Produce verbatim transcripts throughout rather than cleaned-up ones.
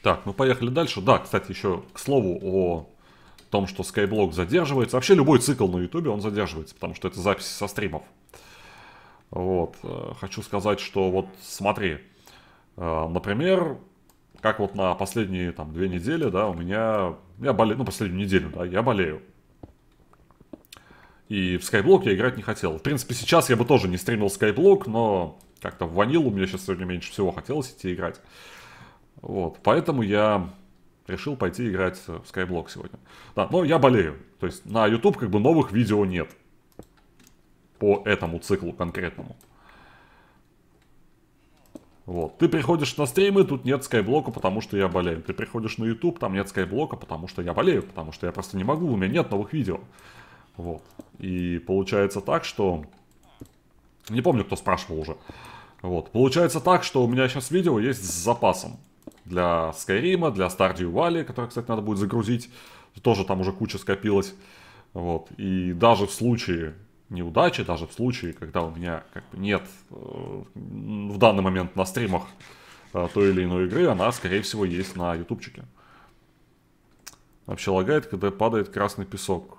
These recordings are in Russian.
Так, ну поехали дальше. Да, кстати, еще к слову о том, что Skyblock задерживается. Вообще любой цикл на ютубе, он задерживается, потому что это записи со стримов. Вот. э, Хочу сказать, что вот смотри. э, Например, как вот на последние там две недели, да, у меня... Я болею, ну, последнюю неделю, да, я болею. И в Skyblock я играть не хотел. В принципе, сейчас я бы тоже не стримил Skyblock, но как-то в ванилу мне сейчас сегодня меньше всего хотелось идти играть. Вот, поэтому я решил пойти играть в Skyblock сегодня. Да, но я болею. То есть на YouTube как бы новых видео нет. По этому циклу конкретному. Вот. Ты приходишь на стримы, тут нет скайблока, потому что я болею. Ты приходишь на YouTube, там нет скайблока, потому что я болею. Потому что я просто не могу, у меня нет новых видео. Вот. И получается так, что... Не помню, кто спрашивал уже. Вот. Получается так, что у меня сейчас видео есть с запасом. Для Skyrim, для Stardew Valley, который, кстати, надо будет загрузить. Тоже там уже куча скопилась. Вот. И даже в случае неудачи, даже в случае, когда у меня как бы нет э, в данный момент на стримах э, той или иной игры, она, скорее всего, есть на ютубчике. Вообще лагает, когда падает красный песок.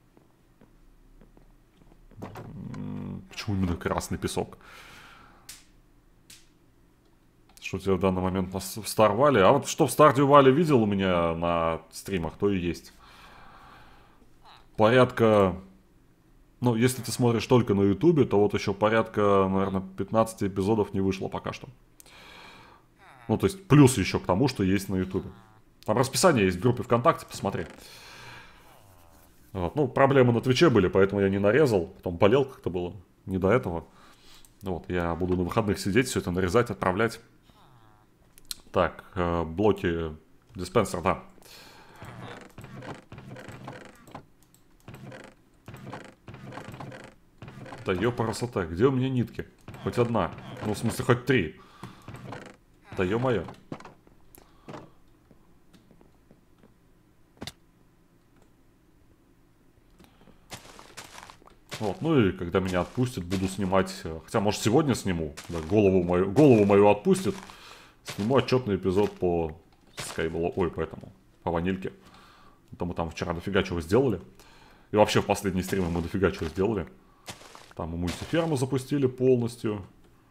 Почему именно красный песок? Что у тебя в данный момент на Star Valley? А вот что в Stardew Valley видел у меня на стримах, то и есть. Порядка... Ну, если ты смотришь только на ютубе, то вот еще порядка, наверное, пятнадцать эпизодов не вышло пока что. Ну, то есть плюс еще к тому, что есть на ютубе. Там расписание есть в группе ВКонтакте, посмотри. Вот. Ну, проблемы на Твиче были, поэтому я не нарезал. Потом болел как-то было, не до этого. Вот, я буду на выходных сидеть, все это нарезать, отправлять. Так, э, блоки, диспенсер, да. Да ёпарасоте, где у меня нитки? Хоть одна. Ну, в смысле, хоть три. Да ё-моё. Вот, ну и когда меня отпустят, буду снимать... Хотя, может, сегодня сниму. Да, голову мою, голову мою отпустят. Сниму отчетный эпизод по Skyblock. Ой, по этому. По ванильке. То мы там вчера дофига чего сделали. И вообще в последние стримы мы дофига чего сделали. Там мы мультиферму запустили полностью.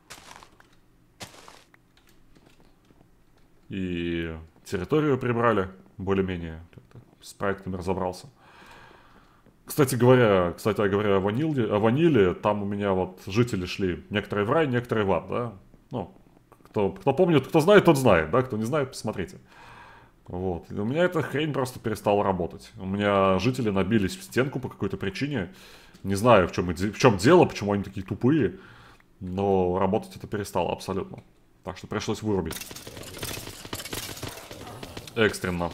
И территорию прибрали. Более-менее. С проектами разобрался. Кстати говоря, кстати говоря, о ваниле, о ваниле, там у меня вот жители шли, некоторые в рай, некоторые в ад, да? Ну, кто, кто помнит, кто знает, тот знает, да? Кто не знает, посмотрите. Вот. И у меня эта хрень просто перестала работать. У меня жители набились в стенку по какой-то причине. Не знаю, в чем, в чем дело, почему они такие тупые. Но работать это перестало абсолютно. Так что пришлось вырубить. Экстренно.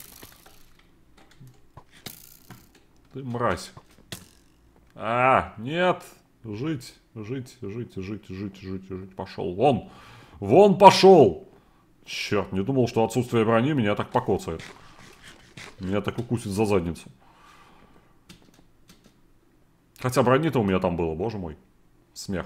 Ты мразь. А, нет. Жить, жить, жить, жить, жить, жить, жить. Пошел. Вон. Вон пошел. Черт, не думал, что отсутствие брони меня так покоцает. Меня так укусит за задницу. Хотя брони-то у меня там было, боже мой. Смех.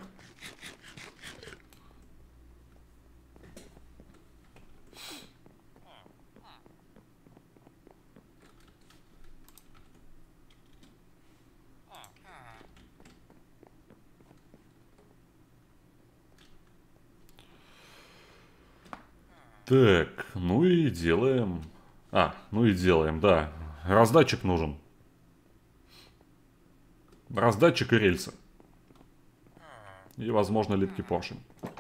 Так, ну и делаем. А, ну и делаем, да. Раздатчик нужен. Раздатчик и рельсы. И, возможно, липкий поршень.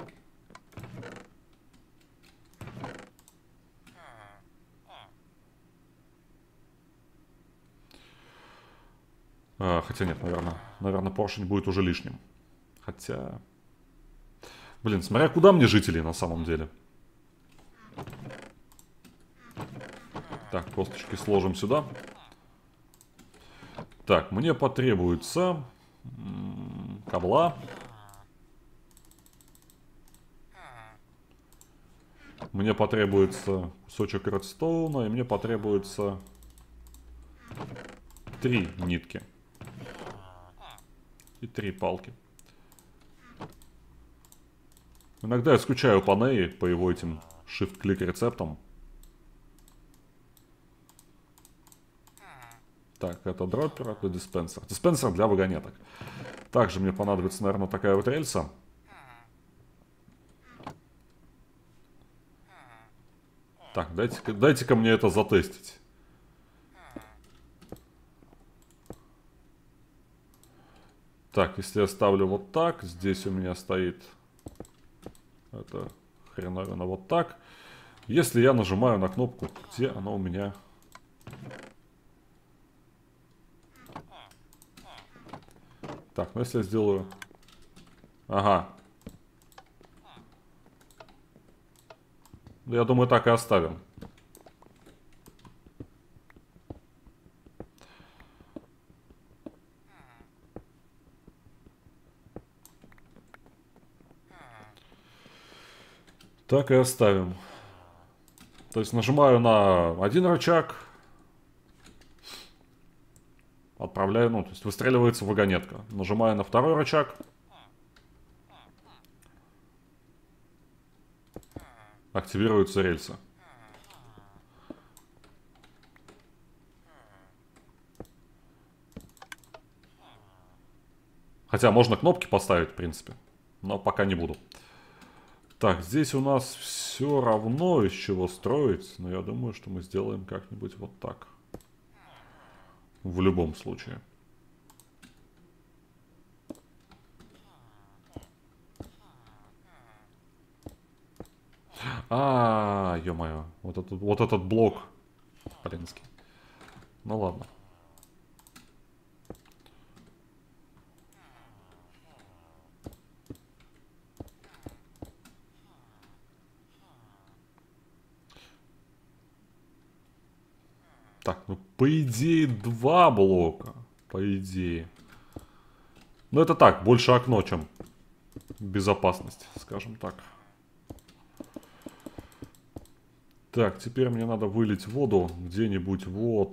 А, хотя нет, наверное. Наверное, поршень будет уже лишним. Хотя... Блин, смотря куда мне жители на самом деле. Так, косточки сложим сюда. Так, мне потребуется кабла. Мне потребуется кусочек редстоуна, и мне потребуется три нитки. И три палки. Иногда я скучаю по Неи, по его этим shift-клик рецептам. Так, это дроппер, это диспенсер. Диспенсер для вагонеток. Также мне понадобится, наверное, такая вот рельса. Так, дайте-ка дайте-ка мне это затестить. Так, если я ставлю вот так, здесь у меня стоит это хреновина вот так. Если я нажимаю на кнопку, где она у меня? Так, ну если я сделаю... Ага. Я думаю, так и оставим. Так и оставим. То есть нажимаю на один рычаг. Отправляю, ну, то есть выстреливается вагонетка. Нажимаю на второй рычаг. Активируются рельсы. Хотя можно кнопки поставить, в принципе. Но пока не буду. Так, здесь у нас все равно из чего строить. Но я думаю, что мы сделаем как-нибудь вот так. В любом случае. А, ё-моё. Вот этот, вот этот блок. Блинский. Ну ладно. Так, ну по идее два блока. По идее. Ну это так, больше окно, чем безопасность, скажем так. Так, теперь мне надо вылить воду где-нибудь вот.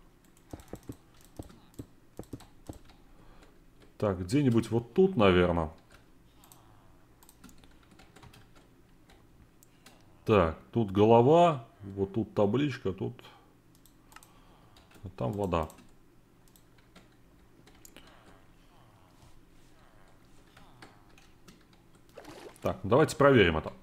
Так, где-нибудь вот тут, наверное. Так, тут голова, вот тут табличка, тут... А там вода. Так, давайте проверим это.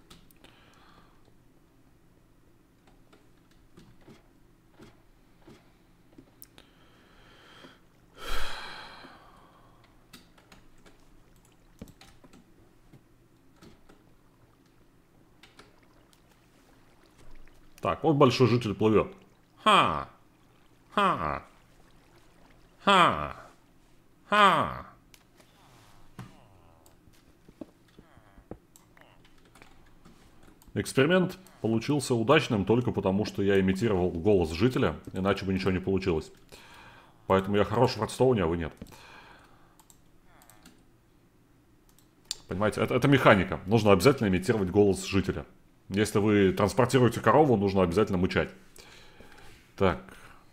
Так, вот большой житель плывет. Ха! Ха! Ха! Ха! Эксперимент получился удачным только потому, что я имитировал голос жителя, иначе бы ничего не получилось. Поэтому я хорош в Редстоуне, а вы нет. Понимаете, это, это механика. Нужно обязательно имитировать голос жителя. Если вы транспортируете корову, нужно обязательно мычать. Так.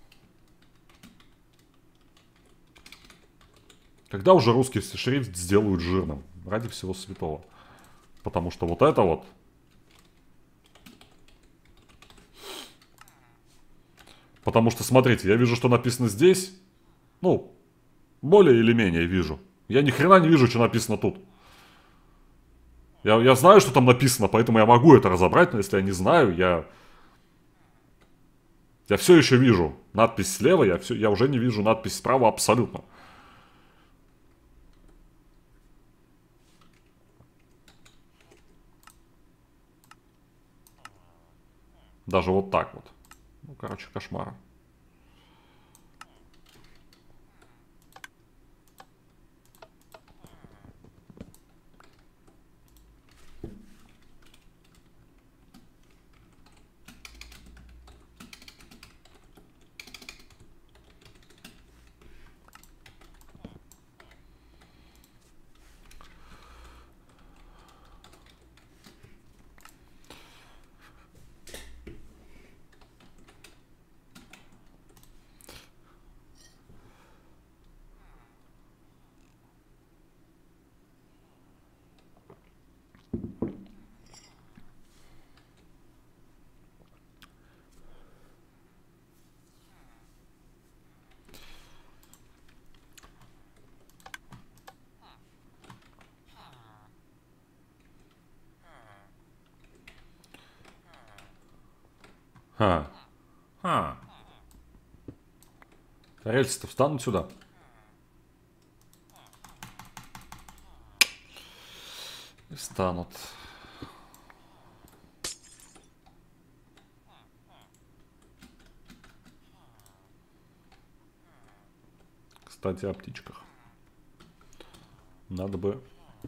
Когда уже русский шрифт сделают жирным? Ради всего святого. Потому что вот это вот... Потому что, смотрите, я вижу, что написано здесь. Ну, более или менее вижу. Я ни хрена не вижу, что написано тут. Я, я знаю, что там написано, поэтому я могу это разобрать, но если я не знаю, я... Я все еще вижу надпись слева, я, все, я уже не вижу надпись справа абсолютно. Даже вот так вот. Ну, короче, кошмар. Ха. Ха. Рельсы-то встанут сюда. И станут. Кстати, о птичках. Надо бы...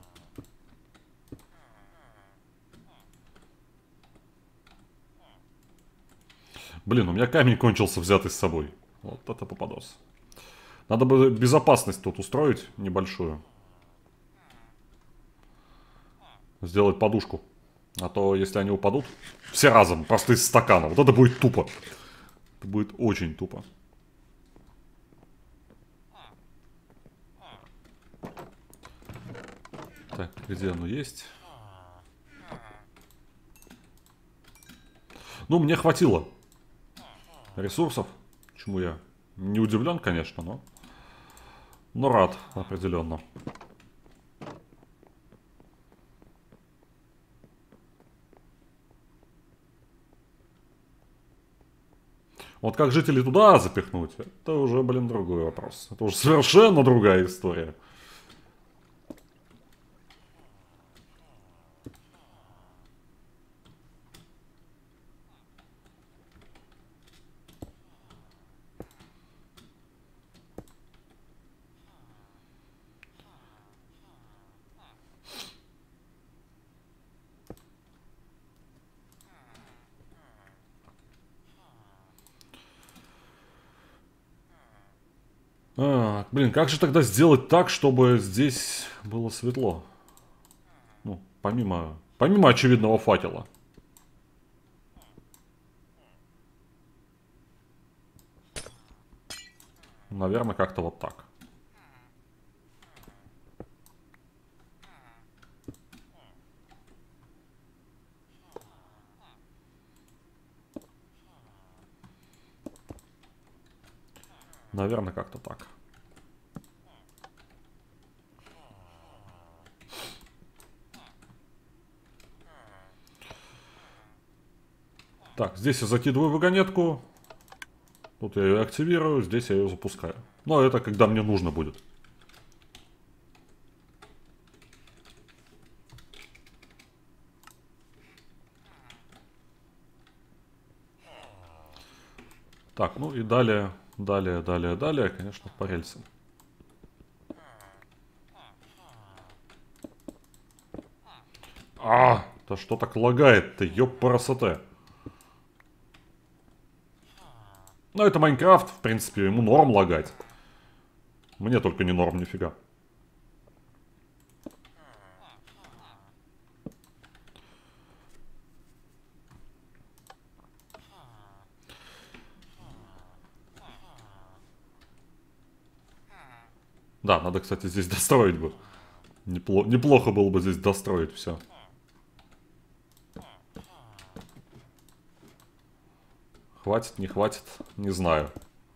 Блин, у меня камень кончился, взятый с собой. Вот это попадос. Надо бы безопасность тут устроить небольшую. Сделать подушку. А то, если они упадут, все разом, просто из стакана. Вот это будет тупо. Это будет очень тупо. Так, где оно есть? Ну, мне хватило ресурсов. Чему я не удивлен, конечно, но... Но рад, определенно. Вот как жителей туда запихнуть, это уже, блин, другой вопрос. Это уже совершенно другая история. А, блин, как же тогда сделать так, чтобы здесь было светло? Ну, помимо, помимо очевидного факела. Наверное, как-то вот так. Наверное, как-то так. Так, здесь я закидываю вагонетку. Тут я ее активирую, здесь я ее запускаю. Но это когда мне нужно будет. Так, ну и далее, далее, далее, далее, конечно, по рельсам. А, да что так лагает-то, ёппарасоте. Ну, это Майнкрафт, в принципе, ему норм лагать. Мне только не норм нифига. Да, надо, кстати, здесь достроить бы. Непло- неплохо было бы здесь достроить все. Хватит, не хватит, не знаю.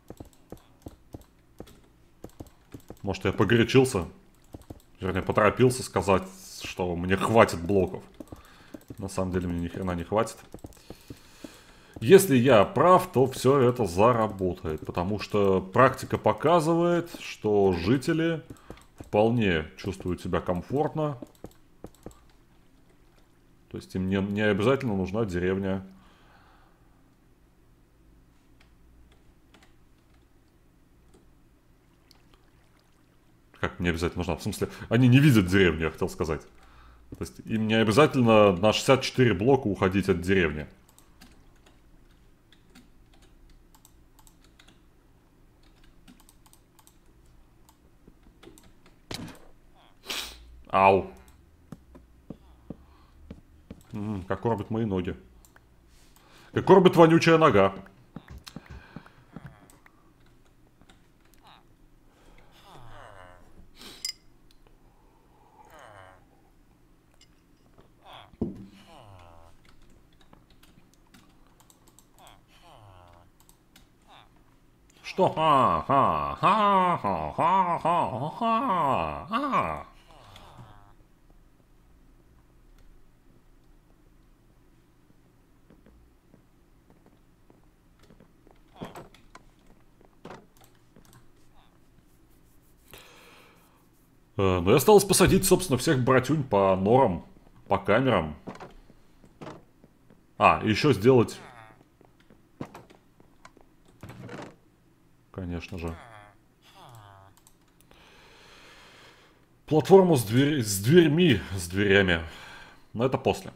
Может, я погорячился? Вернее, поторопился сказать, что мне хватит блоков. На самом деле мне ни хрена не хватит. Если я прав, то все это заработает. Потому что практика показывает, что жители вполне чувствуют себя комфортно. То есть им не, не обязательно нужна деревня. Как не обязательно нужна? В смысле, они не видят деревню, я хотел сказать. То есть им не обязательно на шестьдесят четыре блока уходить от деревни. Ау. М-м, как коробят мои ноги. Как коробит вонючая нога. Что? Ха-ха-ха-ха-ха-ха-ха-ха. Э, но и осталось посадить, собственно, всех братюнь по норам, по камерам. А, и еще сделать... Конечно же. Платформу с, дверь... с дверьми, с дверями. Но это после.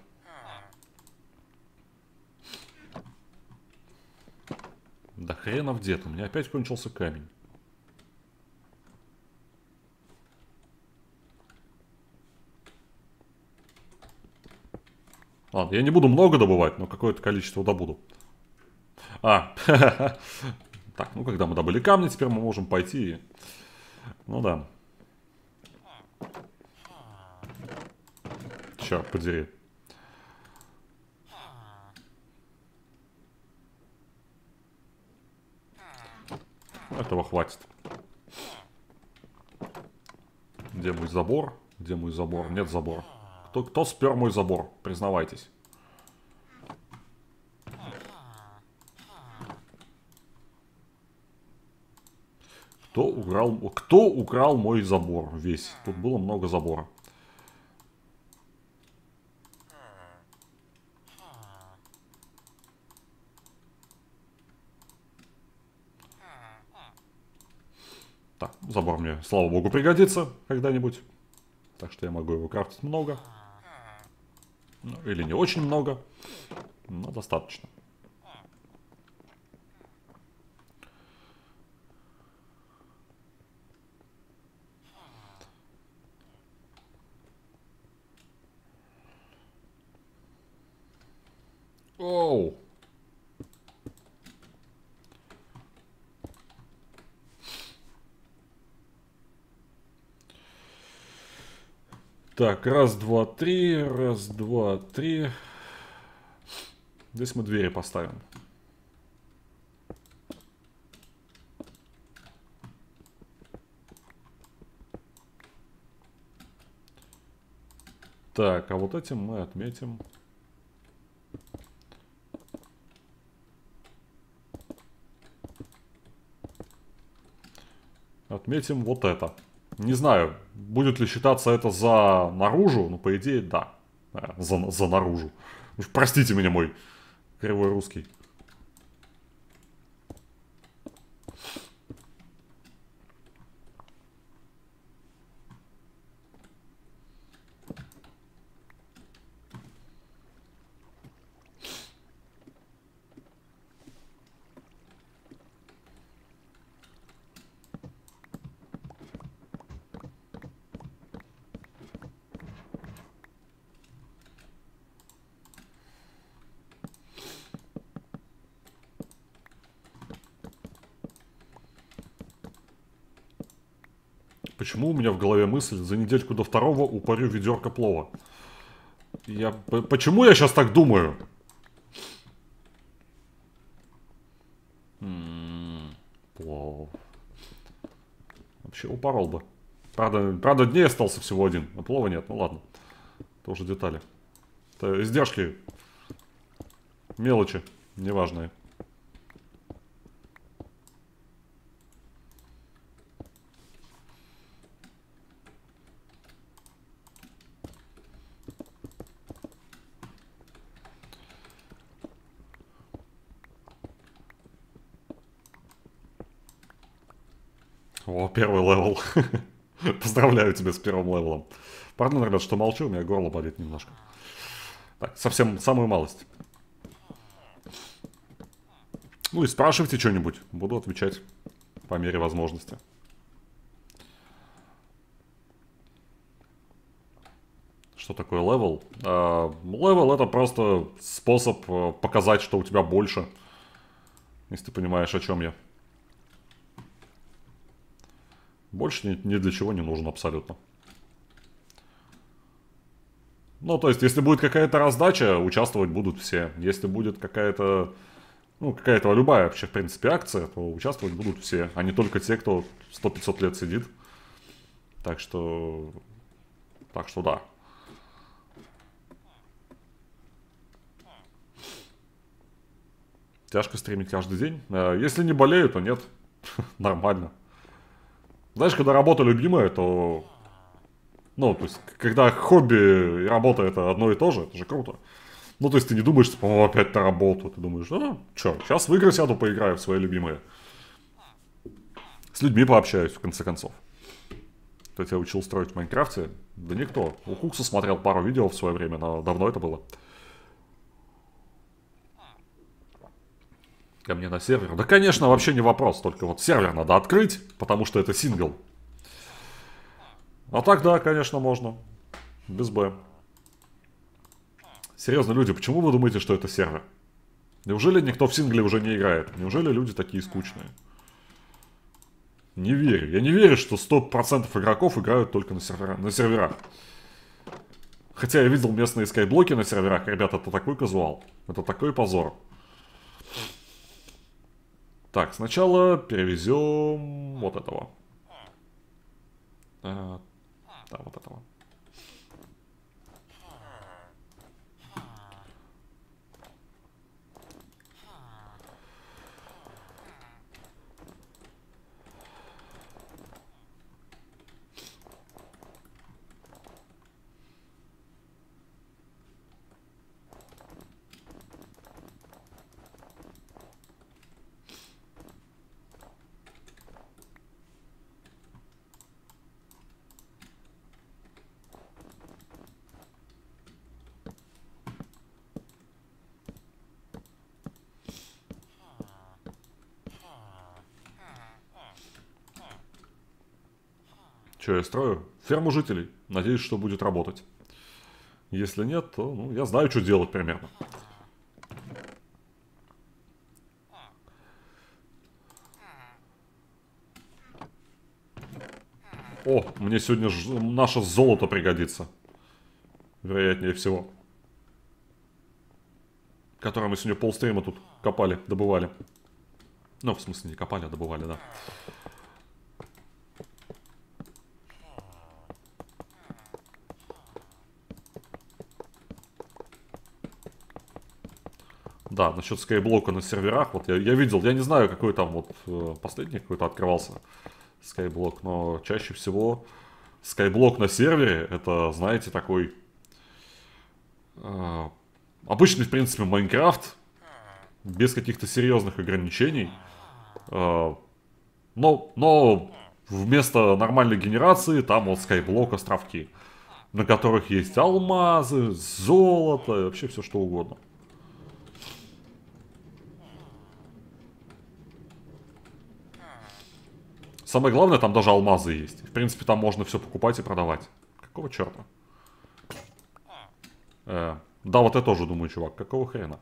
Да хренов дед, у меня опять кончился камень. Ладно, я не буду много добывать, но какое-то количество добуду. А, так, ну когда мы добыли камни, теперь мы можем пойти. Ну да. Черт подери. Этого хватит. Где мой забор? Где мой забор? Нет забора. Кто, кто спер мой забор? Признавайтесь. Кто украл, кто украл мой забор весь? Тут было много забора. Так, забор мне, слава богу, пригодится когда-нибудь. Так что я могу его крафтить много. Ну, или не очень много, но достаточно. Оу. Так, раз, два, три, раз, два, три. Здесь мы двери поставим. Так, а вот этим мы отметим. Отметим вот это. Не знаю, будет ли считаться это за наружу, но по идее да. За, за наружу. Уж простите меня, мой кривой русский. Почему у меня в голове мысль за недельку до второго упарю ведерко плова? Я... Почему я сейчас так думаю? М-м-м, плов. Вообще упорол бы. Правда, правда, дней остался всего один, а плова нет. Ну ладно. Тоже детали. Это издержки. Мелочи. Неважные. О, первый левел. Поздравляю тебя с первым левелом. Пардон, ребят, что молчу, у меня горло болит немножко. Так, совсем самую малость. Ну и спрашивайте что-нибудь. Буду отвечать по мере возможности. Что такое левел? Левел это просто способ показать, что у тебя больше. Если ты понимаешь, о чем я. Больше ни, ни для чего не нужно абсолютно. Ну, то есть, если будет какая-то раздача, участвовать будут все. Если будет какая-то, ну, какая-то любая вообще, в принципе, акция, то участвовать будут все, а не только те, кто сто-пятьсот лет сидит. Так что... Так что да. Тяжко стримить каждый день. Если не болею, то нет. Нормально. Знаешь, когда работа любимая, то Ну, то есть, когда хобби и работа это одно и то же, это же круто. Ну, то есть, ты не думаешь, что, по-моему, опять на работу. Ты думаешь, ну, чё, сейчас в игры сяду, поиграю в свои любимые. С людьми пообщаюсь, в конце концов. Кто тебя учил строить в Майнкрафте? Да никто. У Кукса смотрел пару видео в свое время, но давно это было. Ко мне на сервер. Да, конечно, вообще не вопрос. Только вот сервер надо открыть, потому что это сингл. А так, да, конечно, можно. Без Б. Серьезно, люди, почему вы думаете, что это сервер? Неужели никто в сингле уже не играет? Неужели люди такие скучные? Не верю. Я не верю, что сто процентов игроков играют только на, сервера, на серверах. Хотя я видел местные скайблоки на серверах. Ребята, это такой казуал. Это такой позор. Так, сначала перевезем вот этого. А, да, вот этого. Что я строю? Ферму жителей. Надеюсь, что будет работать. Если нет, то ну, я знаю, что делать примерно. О, мне сегодня ж... наше золото пригодится. Вероятнее всего. Которое мы сегодня полстрима тут копали, добывали. Ну, в смысле, не копали, а добывали, да. Да, насчет скайблока на серверах, вот я, я видел, я не знаю, какой там вот э, последний какой-то открывался скайблок, но чаще всего скайблок на сервере, это, знаете, такой э, обычный, в принципе, Майнкрафт, без каких-то серьезных ограничений, э, но, но вместо нормальной генерации там вот скайблок островки, на которых есть алмазы, золото, вообще все что угодно. Самое главное, там даже алмазы есть. В принципе, там можно все покупать и продавать. Какого черта? Э, да, вот я тоже думаю, чувак, какого хрена?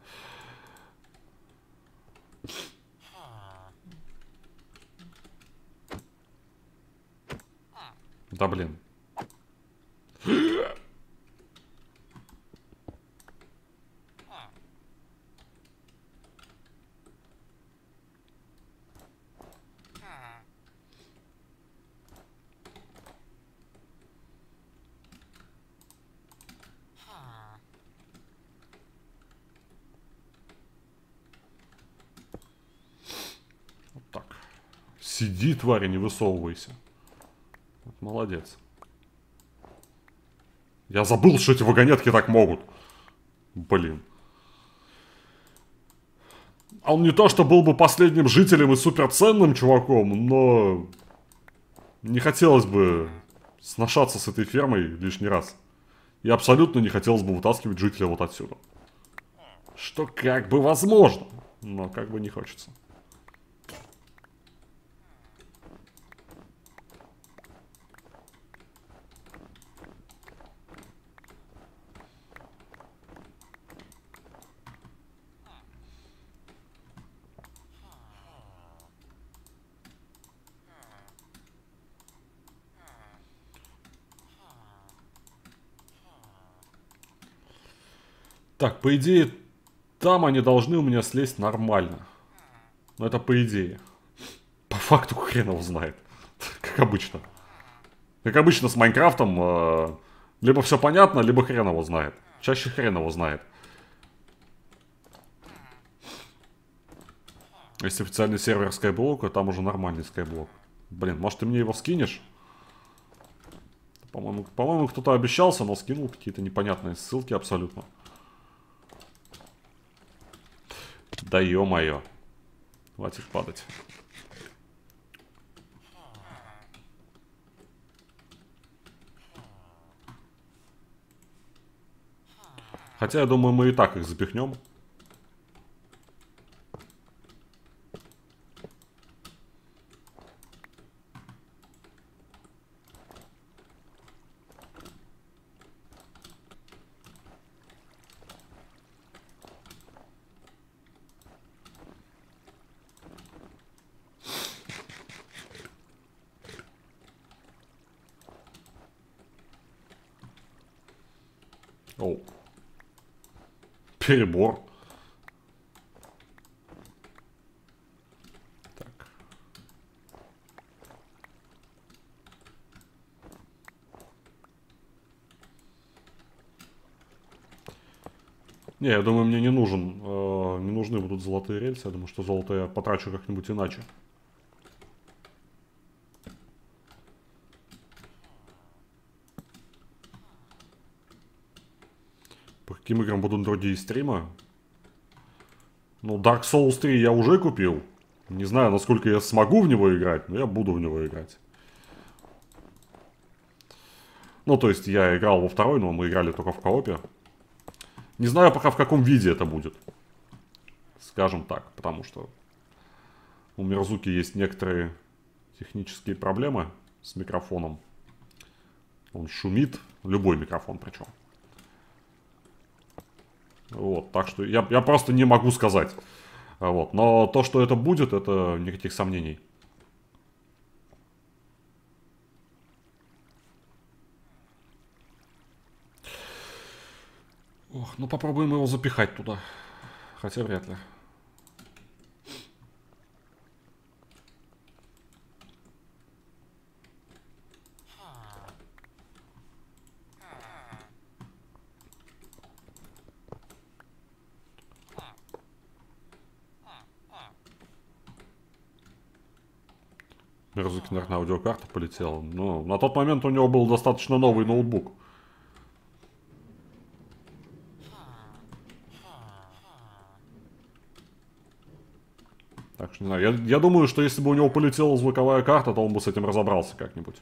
Да блин. Вот так. Сиди, тварь, не высовывайся. Вот, молодец. Я забыл, что эти вагонетки так могут. Блин. А он не то, что был бы последним жителем и суперценным чуваком, но не хотелось бы сношаться с этой фермой лишний раз. И абсолютно не хотелось бы вытаскивать жителя вот отсюда. Что как бы возможно, но как бы не хочется. Так, по идее, там они должны у меня слезть нормально. Но это по идее. По факту хрен его знает. Как обычно. Как обычно с Майнкрафтом, э, либо все понятно, либо хрен его знает. Чаще хрен его знает. Если официальный сервер скайблока, там уже нормальный скайблок. Блин, может ты мне его скинешь? По-моему, по-моему, кто-то обещался, но скинул какие-то непонятные ссылки абсолютно. Да ё-моё. Хватит падать. Хотя, я думаю, мы и так их запихнем. Оу. Перебор. Так. Не, я думаю, мне не нужен, э, не нужны будут золотые рельсы. Я думаю, что золото я потрачу как-нибудь иначе. По каким играм будут другие стримы? Ну, Dark Souls три я уже купил. Не знаю, насколько я смогу в него играть, но я буду в него играть. Ну, то есть, я играл во второй, но мы играли только в коопе. Не знаю пока, в каком виде это будет. Скажем так, потому что у Мирзуки есть некоторые технические проблемы с микрофоном. Он шумит, любой микрофон причем. Вот, так что я, я просто не могу сказать. Вот, но то, что это будет, это никаких сомнений. Ох, ну попробуем его запихать туда. Хотя вряд ли. Мирзуки, наверное, аудиокарта полетела. Но на тот момент у него был достаточно новый ноутбук. Так что не знаю. Я, я думаю, что если бы у него полетела звуковая карта, то он бы с этим разобрался как-нибудь.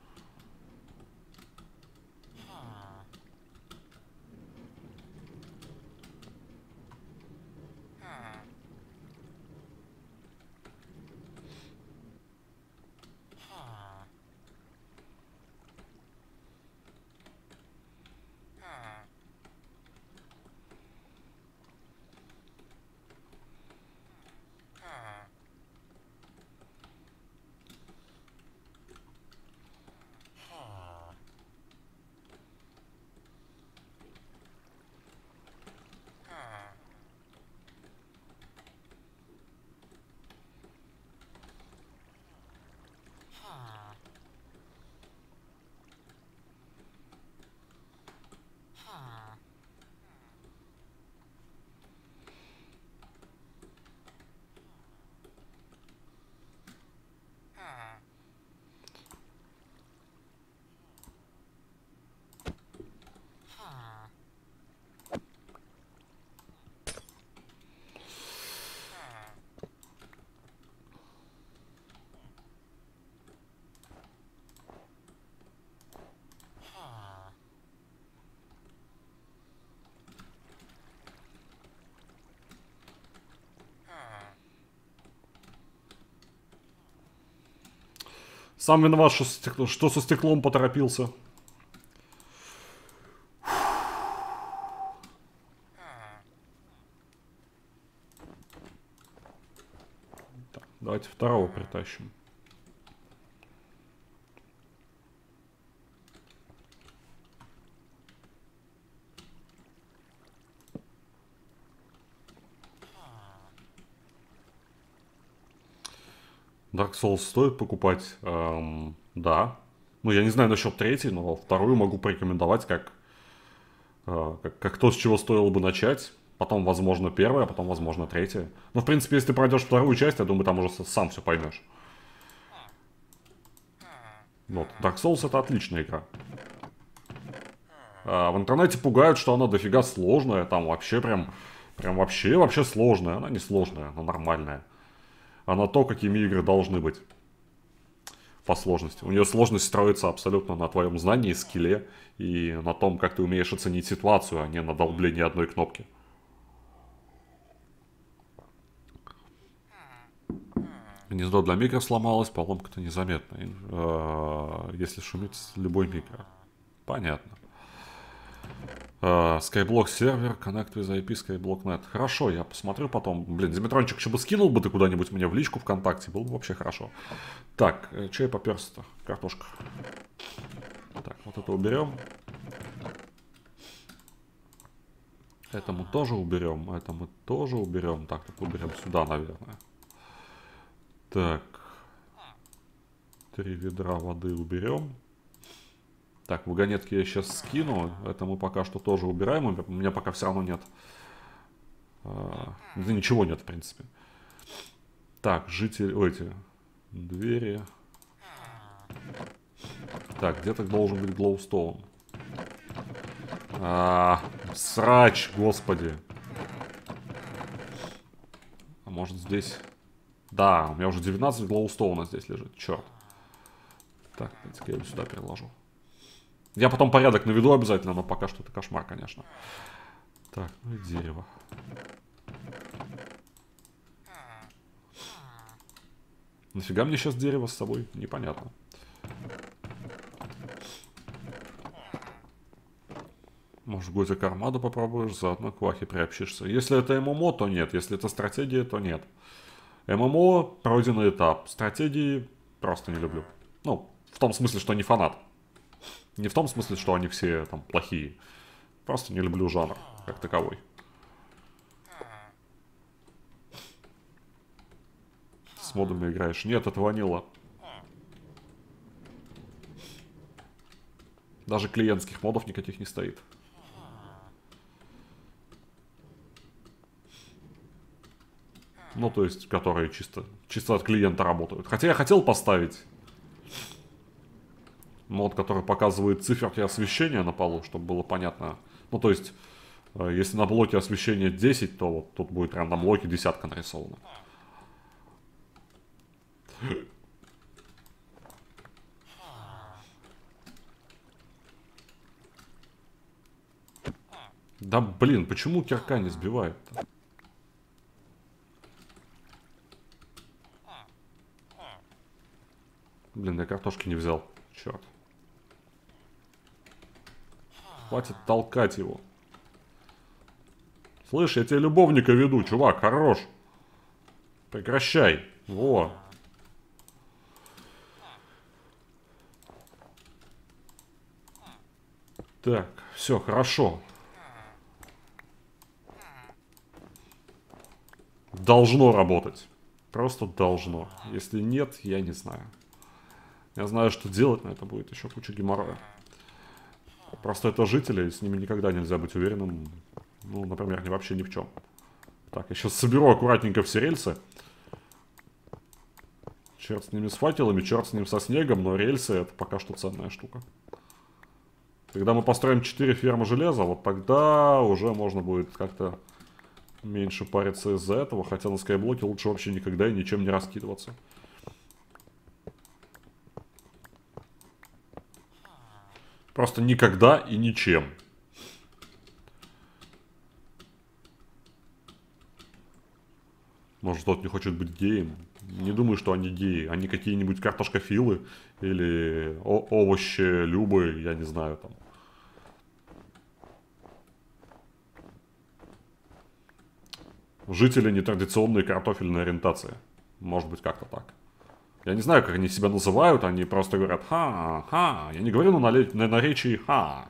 Сам виноват, что, стекло, что со стеклом поторопился. Так, давайте второго притащим. Dark Souls стоит покупать? Эм, да. Ну, я не знаю насчет третьей, но вторую могу порекомендовать как, э, как, как то, с чего стоило бы начать. Потом, возможно, первая, а потом, возможно, третья. Но, в принципе, если ты пройдешь вторую часть, я думаю, там уже сам все поймешь. Вот. Dark Souls — это отличная игра. А в интернете пугают, что она дофига сложная, там вообще прям, прям вообще, вообще сложная. Она не сложная, она нормальная. Она то, какими игры должны быть по сложности. У нее сложность строится абсолютно на твоем знании, скилле и на том, как ты умеешь оценить ситуацию, а не на долблении одной кнопки. Гнездо для микро сломалось, поломка-то незаметная. Если шумит любой микро. Понятно. Skyblock сервер, коннект with ай пи, Skyblock нет. Хорошо, я посмотрю потом. Блин, Димитрончик, еще бы скинул бы ты куда-нибудь мне в личку ВКонтакте, было бы вообще хорошо. Так, что я поперся-то? Картошка. Так, вот это уберем. Это мы тоже уберем, это мы тоже уберем. Так, так уберем сюда, наверное. Так. Три ведра воды уберем. Так, вагонетки я сейчас скину. Это мы пока что тоже убираем. У меня пока все равно нет. А, да ничего нет, в принципе. Так, жители... Ой, эти... Двери. Так, где-то должен быть глоустоун. А, срач, господи. А может здесь... Да, у меня уже девятнадцать глоустоуна здесь лежит. Черт. Так, я его сюда переложу. Я потом порядок наведу обязательно, но пока что это кошмар, конечно. Так, ну и дерево. Нафига мне сейчас дерево с собой? Непонятно. Может, Готик Армаду попробуешь, заодно к Вахе приобщишься. Если это ММО, то нет. Если это стратегия, то нет. ММО пройденный этап. Стратегии просто не люблю. Ну, в том смысле, что не фанат. Не в том смысле, что они все там плохие. Просто не люблю жанр как таковой. С модами играешь? Нет, это ванила. Даже клиентских модов никаких не стоит. Ну, то есть, которые чисто, чисто от клиента работают. Хотя я хотел поставить мод, который показывает циферки освещения на полу, чтобы было понятно. Ну, то есть, если на блоке освещение десять, то вот тут будет прям на блоке десятка нарисована. Да блин, почему кирка не сбивает-то? Блин, я картошки не взял. Черт. Хватит толкать его. Слышь, я тебе любовника веду, чувак, хорош. Прекращай. Во. Так, все, хорошо. Должно работать. Просто должно. Если нет, я не знаю. Я знаю, что делать, но это будет еще куча геморроя. Просто это жители, с ними никогда нельзя быть уверенным. Ну, например, вообще ни в чем. Так, я сейчас соберу аккуратненько все рельсы. Черт с ними с факелами, черт с ним со снегом, но рельсы это пока что ценная штука. Когда мы построим четыре фермы железа, вот тогда уже можно будет как-то меньше париться из-за этого. Хотя на скайблоке лучше вообще никогда и ничем не раскидываться. Просто никогда и ничем. Может, тот не хочет быть геем. Не думаю, что они геи. Они какие-нибудь картошкофилы или овощелюбы, я не знаю там. Жители нетрадиционной картофельной ориентации. Может быть, как-то так. Я не знаю, как они себя называют, они просто говорят «ха, ха». Я не говорю на, на наречии «ха».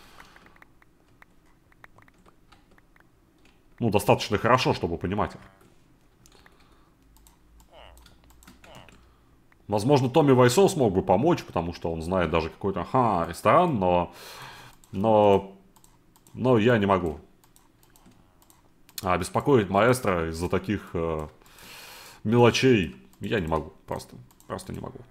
Ну, достаточно хорошо, чтобы понимать их. Возможно, Томми Вайсо смог бы помочь, потому что он знает даже какой-то «ха» ресторан, но... Но... Но я не могу. А беспокоить маэстро из-за таких э, мелочей я не могу. Просто. Просто не могу.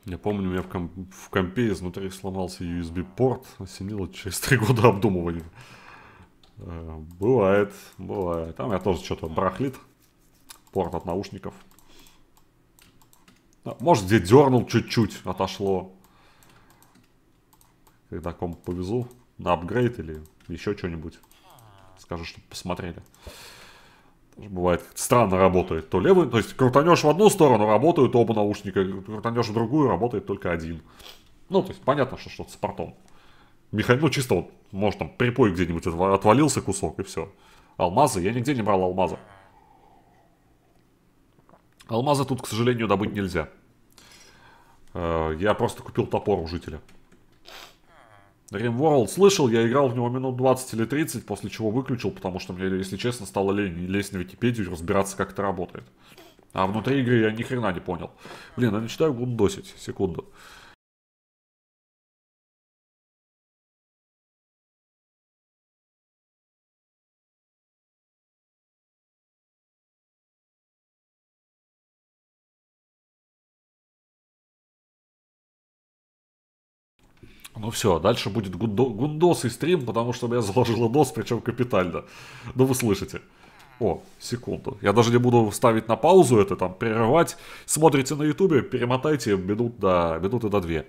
Я помню, у меня в, комп в компе изнутри сломался ю эс би-порт, осенило через три года обдумывания. Э, бывает, бывает. Там я тоже что-то барахлит. Порт от наушников. Может, где дернул чуть-чуть, отошло. Когда комп повезу на апгрейд или еще что-нибудь. Скажу, чтобы посмотрели. Тоже бывает, странно работает. То левый, то есть крутанешь в одну сторону, работают оба наушника. Крутанешь в другую, работает только один. Ну, то есть понятно, что что-то с портом. Меха... Ну, чисто вот, может, там припой где-нибудь отвалился кусок и все. Алмазы? Я нигде не брал алмазы. Алмазы тут, к сожалению, добыть нельзя. Я просто купил топор у жителя. RimWorld слышал, я играл в него минут двадцать или тридцать, после чего выключил, потому что мне, если честно, стало лень лезть на Википедию и разбираться, как это работает. А внутри игры я ни хрена не понял. Блин, я начинаю гундосить. Секунду. Ну все, дальше будет гундо, гундос и стрим, потому что я заложил дос, причем капитально. Ну вы слышите. О, секунду. Я даже не буду ставить на паузу это, там, перерывать. Смотрите на ютубе, перемотайте минут до, минуты до две.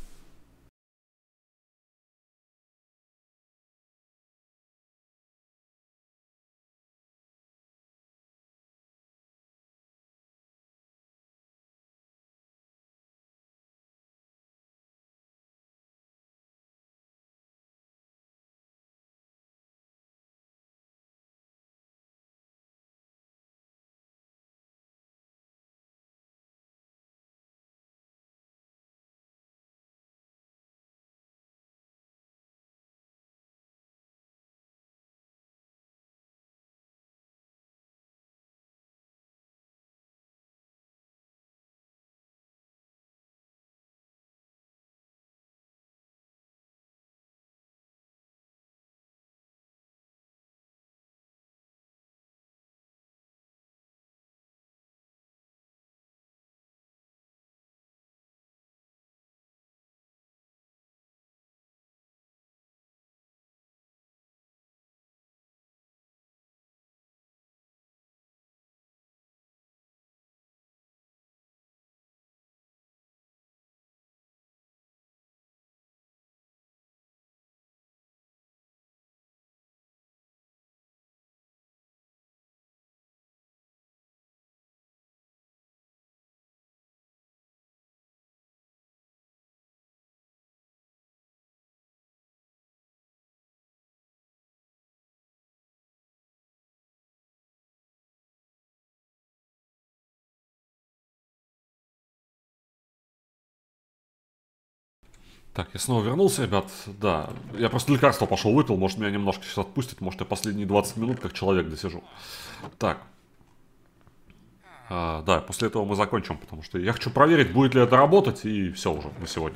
Так, я снова вернулся, ребят. Да, я просто лекарство пошел выпил, может меня немножко сейчас отпустит, может я последние двадцать минут как человек досижу. Так. А, да, после этого мы закончим, потому что я хочу проверить, будет ли это работать, и все уже на сегодня.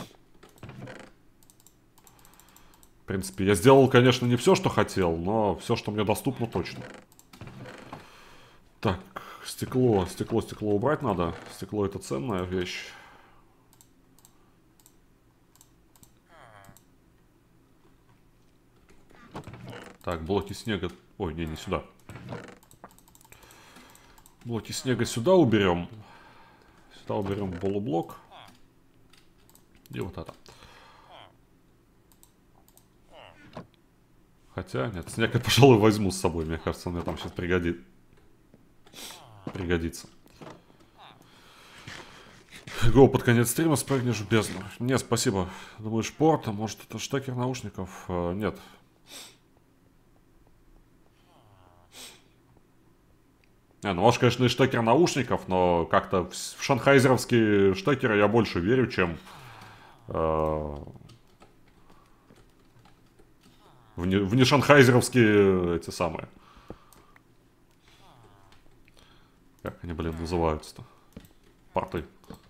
В принципе, я сделал, конечно, не все, что хотел, но все, что мне доступно, точно. Так, стекло, стекло, стекло убрать надо. Стекло — это ценная вещь. Так, блоки снега... Ой, не, не сюда. Блоки снега сюда уберем. Сюда уберем полублок. И вот это. Хотя, нет, снег я, пожалуй, возьму с собой. Мне кажется, он мне там сейчас пригодит. пригодится. Го, под конец стрима спрыгнешь в бездну. Нет, спасибо. Думаешь, порт, а может это штекер наушников? А, нет. Не, ну, может, конечно, и штекер наушников, но как-то в шанхайзеровские штекеры я больше верю, чем э, в, не, в нешанхайзеровские эти самые. Как они, блин, называются-то? Порты.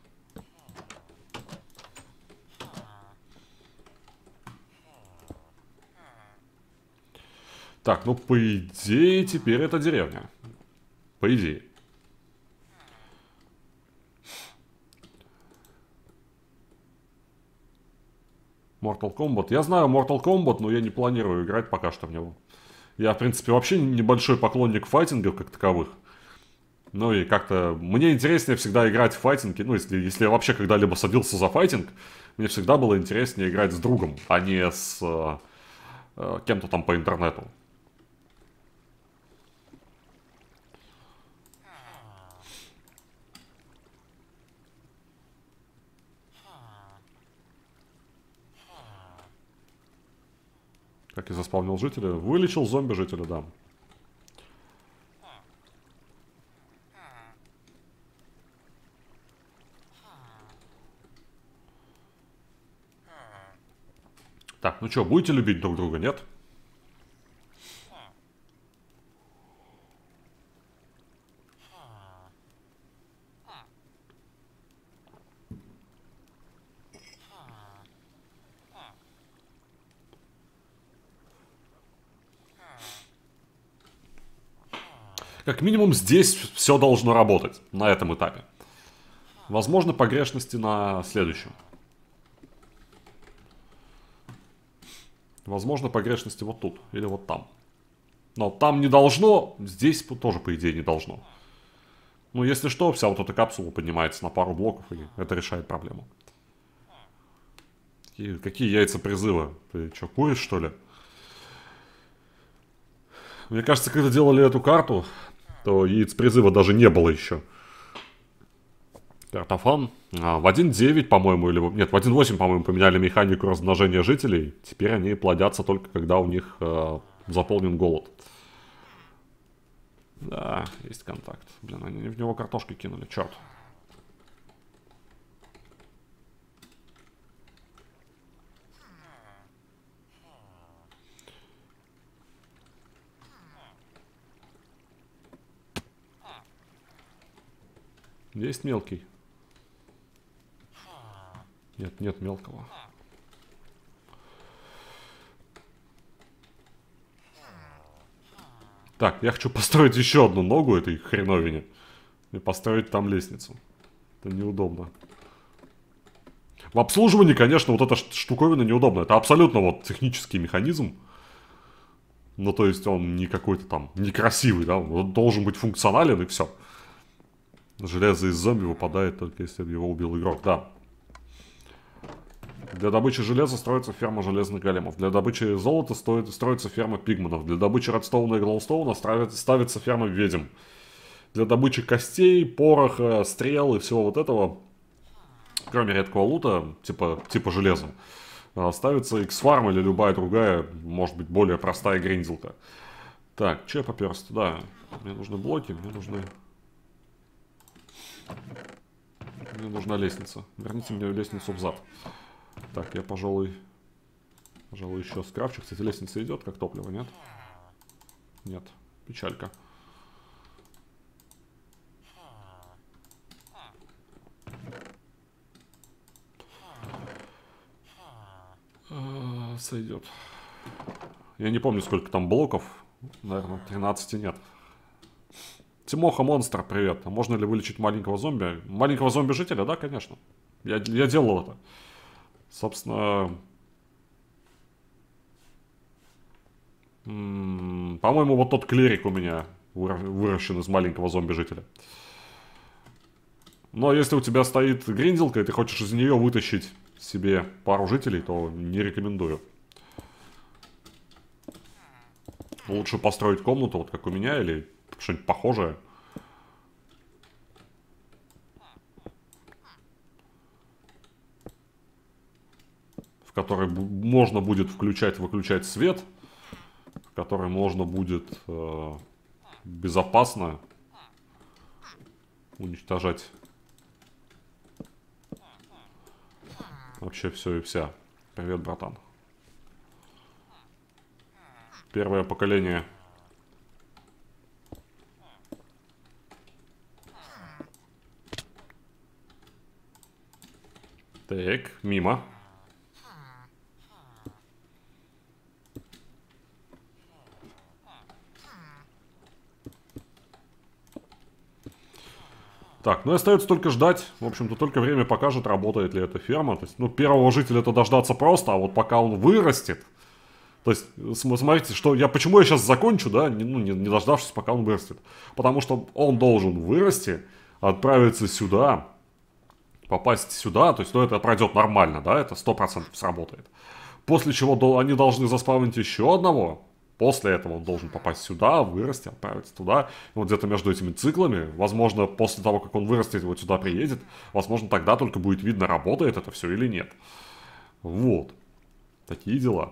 Так, ну, по идее, теперь это деревня. По идее. Mortal Kombat. Я знаю Mortal Kombat, но я не планирую играть пока что в него. Я, в принципе, вообще небольшой поклонник файтингов как таковых. Ну и как-то мне интереснее всегда играть в файтинги. Ну, если, если я вообще когда-либо садился за файтинг, мне всегда было интереснее играть с другом, а не с э, э, кем-то там по интернету. Как я заспавнил жителя. Вылечил зомби жителя, да. Так, ну что, будете любить друг друга, нет? Как минимум здесь все должно работать на этом этапе. Возможно, погрешности на следующем. Возможно, погрешности вот тут или вот там. Но там не должно, здесь тоже, по идее, не должно. Ну, если что, вся вот эта капсула поднимается на пару блоков, и это решает проблему. Какие, какие яйца призыва? Ты что, куришь, что ли? Мне кажется, когда делали эту карту, то яиц призыва даже не было еще. Картофан. А, в один девять, по-моему, или... Нет, в один восемь, по-моему, поменяли механику размножения жителей. Теперь они плодятся только когда у них э, заполнен голод. Да, есть контакт. Блин, они в него картошки кинули, черт. Есть мелкий. Нет, нет мелкого. Так, я хочу построить еще одну ногу этой хреновине. И построить там лестницу. Это неудобно. В обслуживании, конечно, вот эта штуковина неудобна. Это абсолютно вот технический механизм. Ну, то есть он не какой-то там некрасивый, да. Он должен быть функционален и все. Железо из зомби выпадает только если его убил игрок, да. Для добычи железа строится ферма железных големов. Для добычи золота стоит, строится ферма пигманов. Для добычи редстоуна и глоустоуна ставится ферма ведьм. Для добычи костей, пороха, стрел и всего вот этого, кроме редкого лута, типа, типа железа, ставится X-фарм или любая другая, может быть, более простая гринделка. Так, че я поперся туда? Мне нужны блоки, мне нужны... Мне нужна лестница. Верните мне лестницу взад. Так, я, пожалуй, пожалуй, еще скрафчу. Кстати, лестница идет как топливо, нет? Нет, печалька. А, сойдет. Я не помню, сколько там блоков. Наверное, тринадцати нет. Тимоха Монстр, привет. А можно ли вылечить маленького зомби? Маленького зомби-жителя? Да, конечно. Я, я делал это. Собственно... По-моему, вот тот клирик у меня выращен из маленького зомби-жителя. Но если у тебя стоит гринделка, и ты хочешь из нее вытащить себе пару жителей, то не рекомендую. Лучше построить комнату, вот как у меня, или что-нибудь похожее. В которой можно будет включать-выключать свет. В которой можно будет э, безопасно уничтожать вообще все и вся. Привет, братан. Первое поколение. Так, мимо. Так, ну и остается только ждать. В общем-то, только время покажет, работает ли эта ферма. То есть, ну, первого жителя-то дождаться просто, а вот пока он вырастет. То есть, смотрите, что я, почему я сейчас закончу, да, не, ну, не, не дождавшись, пока он вырастет. Потому что он должен вырасти, отправиться сюда, попасть сюда, то есть, ну, это пройдет нормально, да, это сто процентов сработает. После чего до, они должны заспавнить еще одного. После этого он должен попасть сюда, вырасти, отправиться туда. И вот где-то между этими циклами, возможно, после того, как он вырастет, вот сюда приедет, возможно, тогда только будет видно, работает это все или нет. Вот. Такие дела.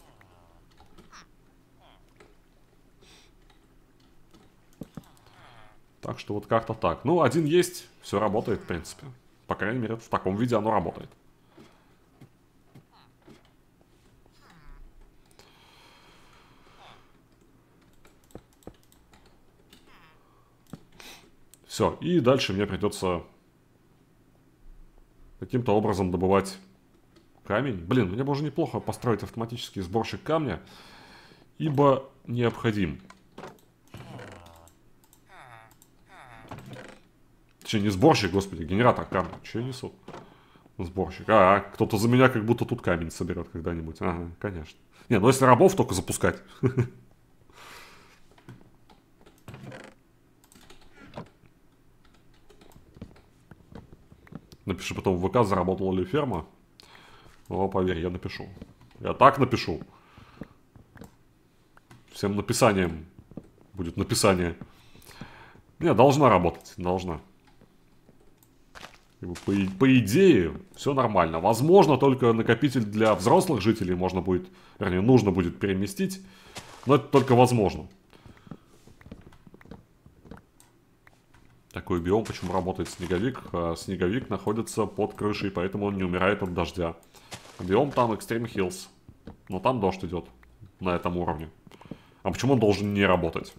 Так что вот как-то так. Ну, один есть, все работает, в принципе. По крайней мере, в таком виде оно работает. Все, и дальше мне придется каким-то образом добывать камень. Блин, мне бы уже неплохо построить автоматический сборщик камня, ибо необходим. Че, не сборщик, господи, генератор камня. Че я несу? Сборщик. А, кто-то за меня как будто тут камень соберет когда-нибудь. Ага, конечно. Не, ну если рабов только запускать. Напиши потом в ВК, заработала ли ферма. О, поверь, я напишу. Я так напишу. Всем написанием будет написание. Не, должна работать, должна. По, по идее, все нормально. Возможно, только накопитель для взрослых жителей можно будет, вернее, нужно будет переместить. Но это только возможно. Такой биом, почему работает снеговик. А снеговик находится под крышей, поэтому он не умирает от дождя. Биом там Extreme Hills. Но там дождь идет на этом уровне. А почему он должен не работать?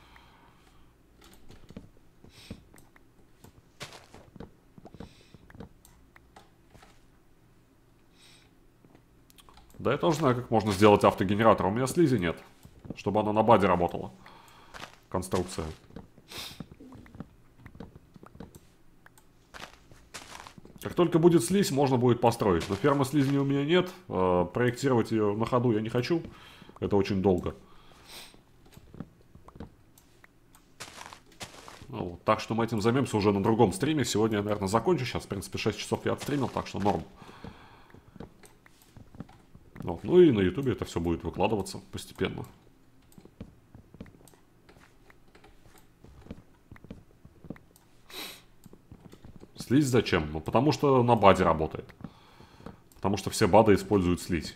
Да я тоже знаю, как можно сделать автогенератор. У меня слизи нет. Чтобы она на баде работала. Конструкция. Как только будет слизь, можно будет построить. Но фермы слизни у меня нет. Э, проектировать ее на ходу я не хочу. Это очень долго. Ну, вот. Так что мы этим займемся уже на другом стриме. Сегодня я, наверное, закончу. Сейчас, в принципе, шесть часов я отстримил, так что норм. Вот. Ну и на ютубе это все будет выкладываться постепенно. Слизь зачем? Ну, потому что на баде работает. Потому что все бады используют слизь.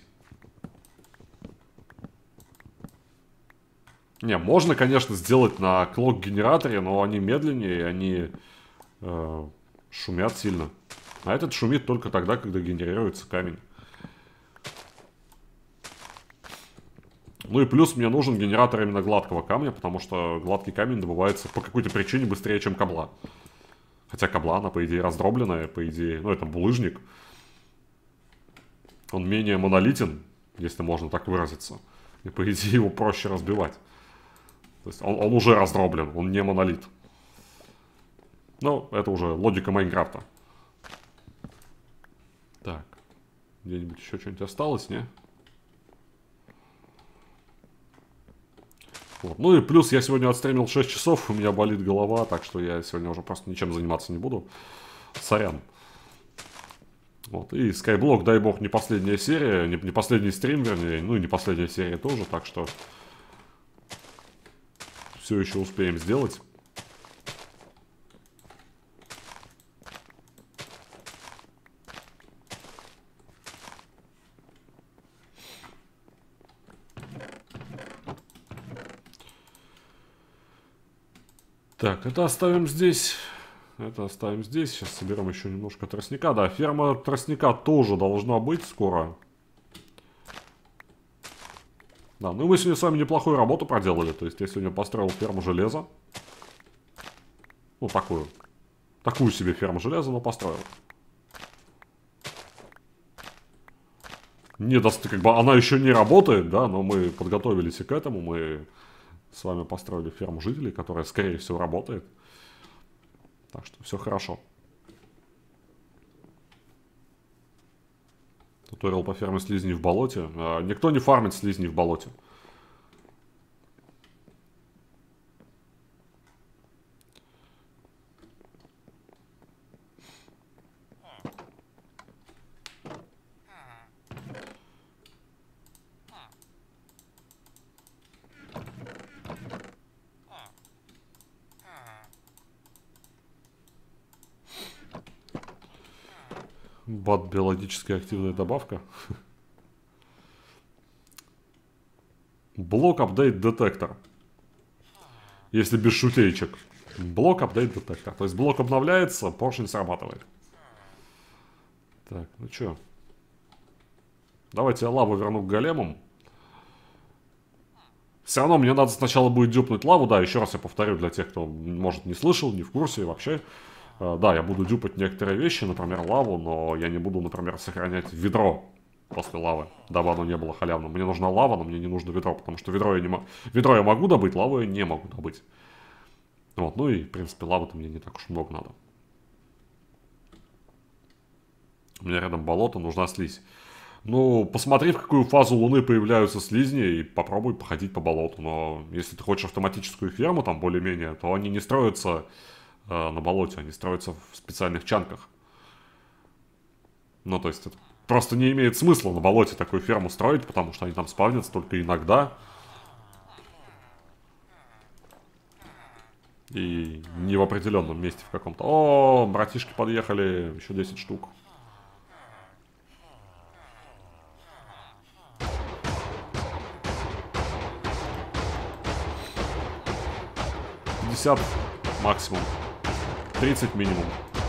Не, можно, конечно, сделать на клок-генераторе, но они медленнее, они э, шумят сильно. А этот шумит только тогда, когда генерируется камень. Ну и плюс мне нужен генератор именно гладкого камня, потому что гладкий камень добывается по какой-то причине быстрее, чем кабла. Хотя кабла, она, по идее, раздробленная, по идее, ну, это булыжник. Он менее монолитен, если можно так выразиться. И, по идее, его проще разбивать. То есть он, он уже раздроблен, он не монолит. Ну, это уже логика Майнкрафта. Так. Где-нибудь еще что-нибудь осталось, не? Вот. Ну и плюс я сегодня отстримил шесть часов, у меня болит голова, так что я сегодня уже просто ничем заниматься не буду. Сорян. Вот. И Skyblock, дай бог, не последняя серия, не, не последний стрим, вернее, ну и не последняя серия тоже, так что все еще успеем сделать. Так, это оставим здесь. Это оставим здесь. Сейчас соберем еще немножко тростника. Да, ферма тростника тоже должна быть скоро. Да, ну мы сегодня с вами неплохую работу проделали. То есть я сегодня построил ферму железа. Ну, такую. Такую себе ферму железа, но построил. Не даст, как бы она еще не работает, да, но мы подготовились и к этому. Мы с вами построили ферму жителей, которая, скорее всего, работает. Так что все хорошо. Туториал по ферме слизней в болоте. А, никто не фармит слизней в болоте. Бат биологически активная добавка. Блок апдейт детектор. Если без шутеечек. Блок апдейт детектор. То есть блок обновляется, поршень срабатывает. Так, ну чё. Давайте я лаву верну к големам. Все равно мне надо сначала будет дюпнуть лаву. Да, еще раз я повторю для тех, кто, может, не слышал, не в курсе вообще. Да, я буду дюпать некоторые вещи, например, лаву, но я не буду, например, сохранять ведро после лавы, дабы оно не было халявным. Мне нужна лава, но мне не нужно ведро, потому что ведро я, не мо... ведро я могу добыть, лаву я не могу добыть. Вот, ну и, в принципе, лавы-то мне не так уж много надо. У меня рядом болото, нужна слизь. Ну, посмотри, в какую фазу Луны появляются слизни, и попробуй походить по болоту. Но если ты хочешь автоматическую ферму, там, более-менее, то они не строятся на болоте, они строятся в специальных чанках. Ну, то есть, это просто не имеет смысла на болоте такую ферму строить, потому что они там спавнятся только иногда. И не в определенном месте в каком-то. О, братишки подъехали, еще десять штук. пятьдесят максимум. тридцать минимум.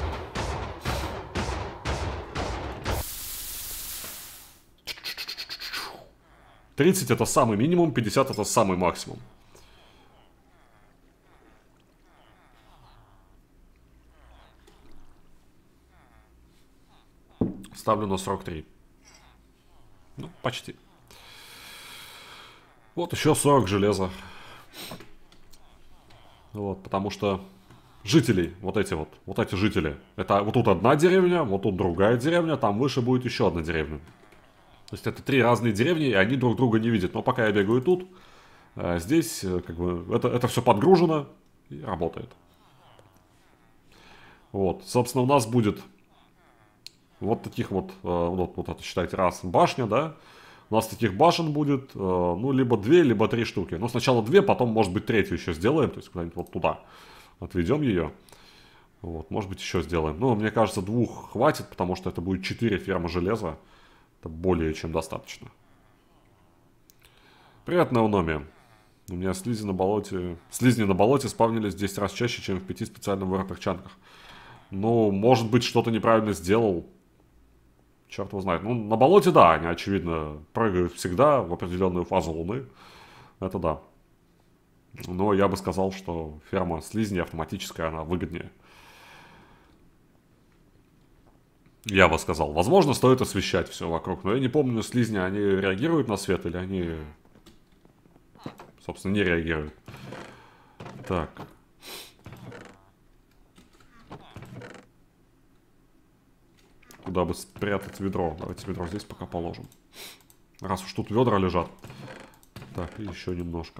тридцать это самый минимум, пятьдесят это самый максимум. Ставлю на сорок три. Ну, почти. Вот еще сорок железа. Вот, потому что жителей, вот эти вот, вот эти жители. Это вот тут одна деревня, вот тут другая деревня, там выше будет еще одна деревня. То есть это три разные деревни, и они друг друга не видят. Но пока я бегаю тут, здесь как бы это, это все подгружено и работает. Вот, собственно, у нас будет вот таких вот, вот, вот это считайте раз башня, да. У нас таких башен будет, ну, либо две, либо три штуки. Но сначала две, потом, может быть, третью еще сделаем, то есть куда-нибудь вот туда отведем ее. Вот, может быть, еще сделаем. Ну, мне кажется, двух хватит, потому что это будет четыре фермы железа. Это более чем достаточно. Привет, Неономия. У меня слизи на болоте... Слизни на болоте спавнились в десять раз чаще, чем в пяти специально вырытых чанках. Ну, может быть, что-то неправильно сделал. Черт его знает. Ну, на болоте, да, они, очевидно, прыгают всегда в определенную фазу Луны. Это да. Но я бы сказал, что ферма слизней автоматическая, она выгоднее. Я бы сказал. Возможно, стоит освещать все вокруг. Но я не помню, слизни, они реагируют на свет или они, собственно, не реагируют. Так. Куда бы спрятать ведро? Давайте ведро здесь пока положим. Раз уж тут ведра лежат. Так, и еще немножко.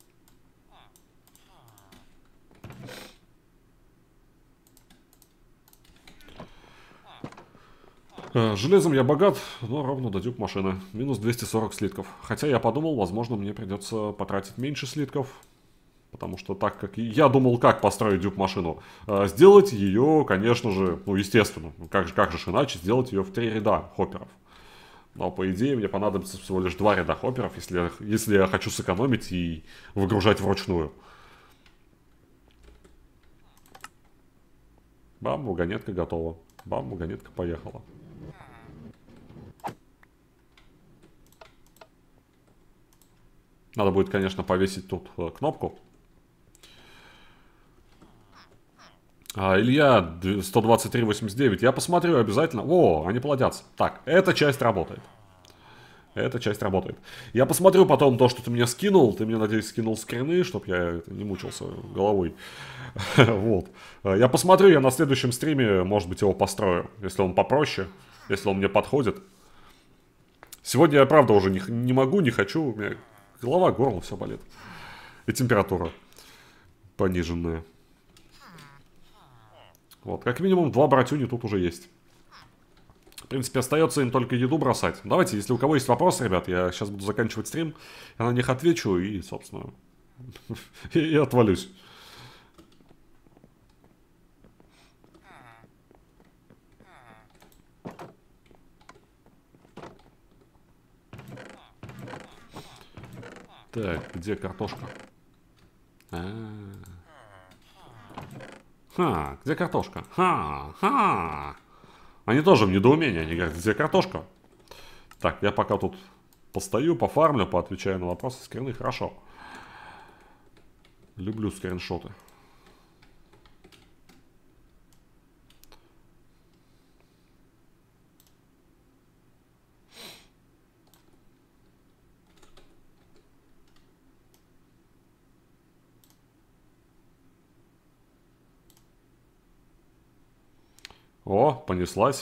Железом я богат, но ровно до дюк машины. Минус двести сорок слитков. Хотя я подумал, возможно, мне придется потратить меньше слитков. Потому что так как... Я думал, как построить дюк машину. Сделать ее, конечно же, ну, естественно. Как же, как же иначе сделать ее в три ряда хопперов. Но, по идее, мне понадобится всего лишь два ряда хопперов, если, если я хочу сэкономить и выгружать вручную. Бам, вагонетка готова. Бам, вагонетка поехала. Надо будет, конечно, повесить тут кнопку. А, Илья, сто двадцать три восемьдесят девять. Я посмотрю обязательно. О, они плодятся. Так, эта часть работает. Эта часть работает. Я посмотрю потом то, что ты мне скинул. Ты мне, надеюсь, скинул скрины, чтобы я не мучился головой. Вот. Я посмотрю, я на следующем стриме, может быть, его построю. Если он попроще, если он мне подходит. Сегодня я, правда, уже не, не могу, не хочу. У меня голова, горло, все болит. И температура пониженная. Вот, как минимум, два братюни тут уже есть. В принципе, остается им только еду бросать. Давайте, если у кого есть вопросы, ребят, я сейчас буду заканчивать стрим. Я на них отвечу и, собственно, и отвалюсь. Так, где картошка? А-а-а. Ха, где картошка? Ха, ха. Они тоже в недоумении, они говорят, где картошка? Так, я пока тут постою, пофармлю, поотвечаю на вопросы, скрины, хорошо. Люблю скриншоты. О, понеслась.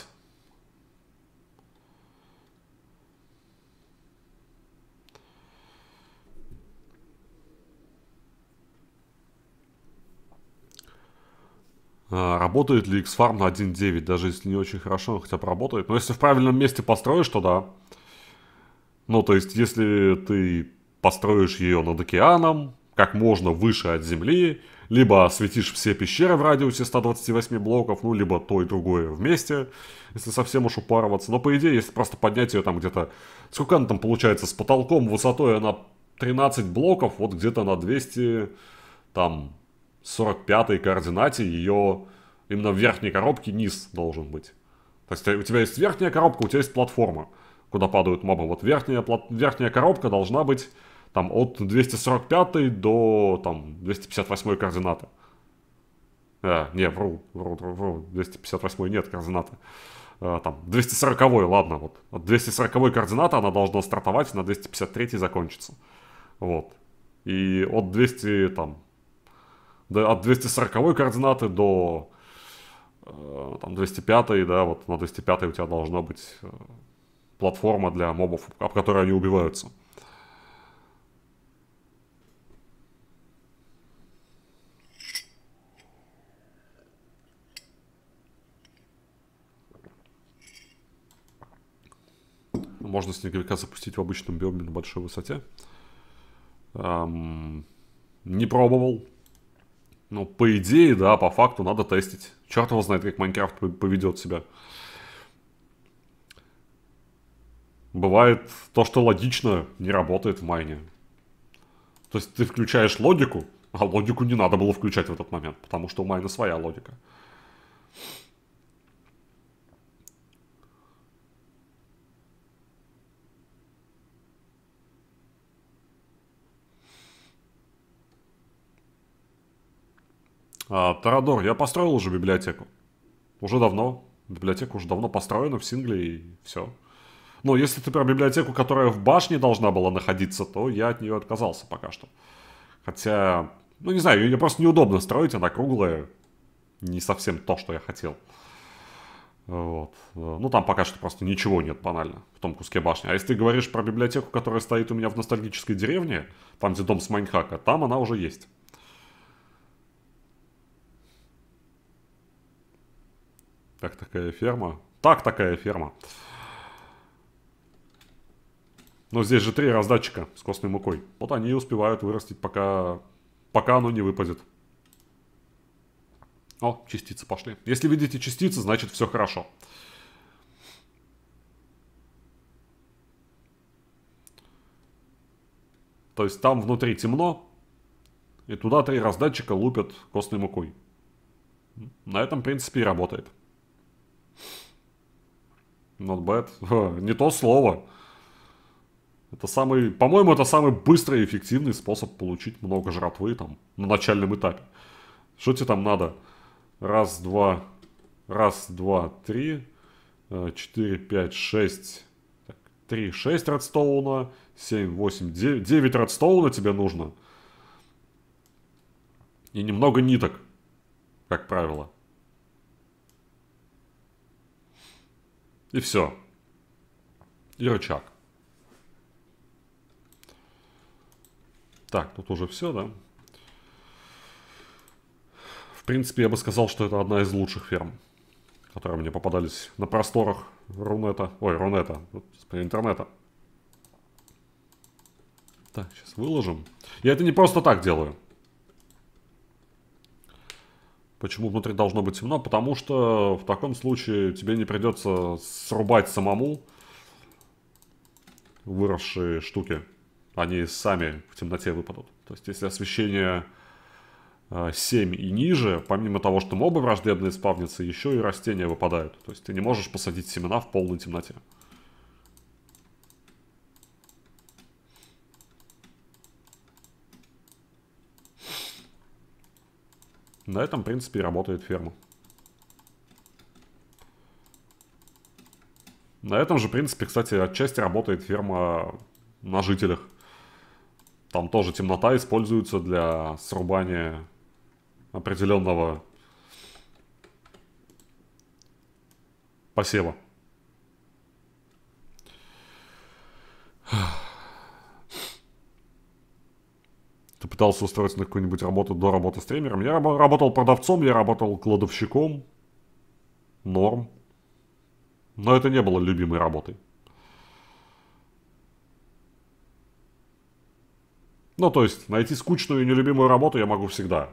А, работает ли X-Farm на один точка девять, даже если не очень хорошо, он хотя бы работает. Но если в правильном месте построишь, то да. Ну, то есть, если ты построишь ее над океаном, как можно выше от земли, либо осветишь все пещеры в радиусе ста двадцати восьми блоков, ну, либо то и другое вместе, если совсем уж упарываться. Но, по идее, если просто поднять ее там где-то... Сколько она там получается? С потолком высотой она тринадцать блоков, вот где-то на двести, там, сорок пятой координате ее именно в верхней коробке низ должен быть. То есть у тебя есть верхняя коробка, у тебя есть платформа, куда падают мобы. Вот верхняя, верхняя коробка должна быть там от двухсот сорока пятой до там двухсот пятьдесят восьмой координаты. А, не, вру, вру, вру, вру, двести пятьдесят восьмой нет координаты. А, там, двести сороковой, ладно, вот. От двухсот сороковой координаты она должна стартовать, на двести пятьдесят третьей закончиться. Вот. И от двухсот, там, до, от двухсот сороковой координаты до э, там, двухсот пятой, да, вот на двухсот пятой у тебя должна быть э, платформа для мобов, об которой они убиваются. Можно снеговика запустить в обычном биоме на большой высоте. Эм, не пробовал. Ну, по идее, да, по факту надо тестить. Черт его знает, как Майнкрафт поведет себя. Бывает, то, что логично, не работает в майне. То есть ты включаешь логику, а логику не надо было включать в этот момент, потому что у майна своя логика. А, Торадор, я построил уже библиотеку. Уже давно. Библиотека уже давно построена в сингле и все. Но если ты про библиотеку, которая в башне должна была находиться, то я от нее отказался пока что. Хотя, ну не знаю, ее просто неудобно строить, она круглая. Не совсем то, что я хотел. Вот. Ну там пока что просто ничего нет банально в том куске башни. А если ты говоришь про библиотеку, которая стоит у меня в ностальгической деревне, там где дом с Майнхака, там она уже есть. Так такая ферма. Так такая ферма. Но здесь же три раздатчика с костной мукой. Вот они и успевают вырастить, пока, пока оно не выпадет. О, частицы пошли. Если видите частицы, значит все хорошо. То есть там внутри темно, и туда три раздатчика лупят костной мукой. На этом, в принципе, и работает. Not bad. Не то слово. Это самый, по-моему, это самый быстрый и эффективный способ получить много жратвы там на начальном этапе. Что тебе там надо? Раз, два, раз, два, три, четыре, пять, шесть, так, три, шесть редстоуна, семь, восемь, девять, девять редстоуна тебе нужно. И немного ниток, как правило. И все. И рычаг. Так, тут уже все, да? В принципе, я бы сказал, что это одна из лучших ферм, которые мне попадались на просторах Рунета. Ой, Рунета. Интернета. Так, сейчас выложим. Я это не просто так делаю. Почему внутри должно быть темно? Потому что в таком случае тебе не придется срубать самому выросшие штуки. Они сами в темноте выпадут. То есть, если освещение семь и ниже, помимо того, что мобы враждебные спавнятся, еще и растения выпадают. То есть, ты не можешь посадить семена в полной темноте. На этом, в принципе, и работает ферма. На этом же, в принципе, кстати, отчасти работает ферма на жителях. Там тоже темнота используется для срубания определенного посева. Ты пытался устроиться на какую-нибудь работу до работы стримером? Я раб- работал продавцом, я работал кладовщиком. Норм. Но это не было любимой работой. Ну, то есть, найти скучную и нелюбимую работу я могу всегда.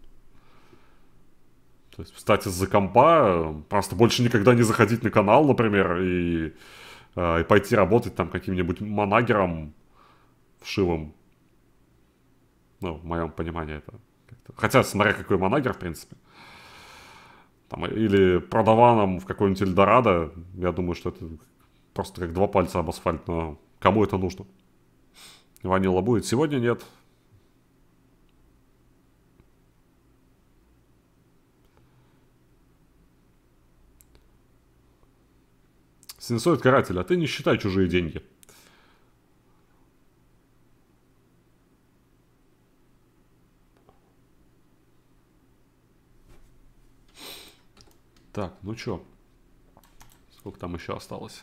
То есть, встать из-за компа, просто больше никогда не заходить на канал, например, и, э, и пойти работать там каким-нибудь манагером вшивым. Ну, в моем понимании это. Хотя, смотря какой манагер, в принципе. Там, или продаваном в какой-нибудь Эльдорадо, я думаю, что это просто как два пальца об асфальт, но кому это нужно? Ванила будет? Сегодня нет. Синусоид каратель, а ты не считай чужие деньги. Так, ну чё? Сколько там еще осталось?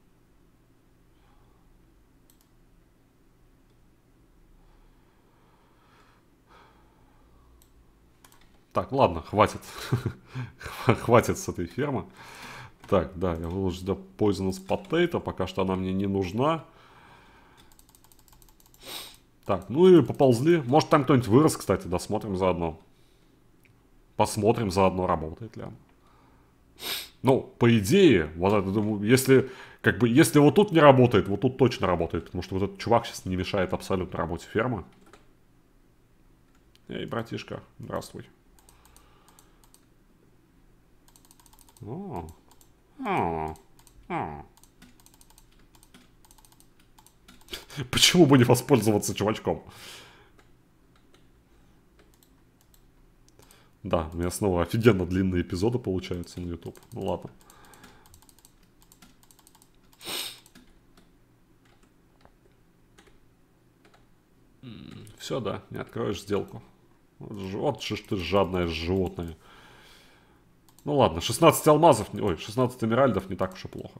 Так, ладно, хватит. Хватит с этой фермы. Так, да, я выложу сюда Poisonous Potato. Пока что она мне не нужна. Так, ну и поползли. Может, там кто-нибудь вырос, кстати, досмотрим заодно. Посмотрим заодно, работает ли он. Ну, по идее, вот это, если, как бы, если вот тут не работает, вот тут точно работает. Потому что вот этот чувак сейчас не мешает абсолютно работе фермы. Эй, братишка, здравствуй. О, о, о. Почему бы не воспользоваться чувачком? Да, у меня снова офигенно длинные эпизоды получаются на YouTube. Ну ладно. Все, да, не откроешь сделку. Вот же ты жадное животное. Ну ладно, шестнадцать алмазов, ой, шестнадцать эмеральдов не так уж и плохо.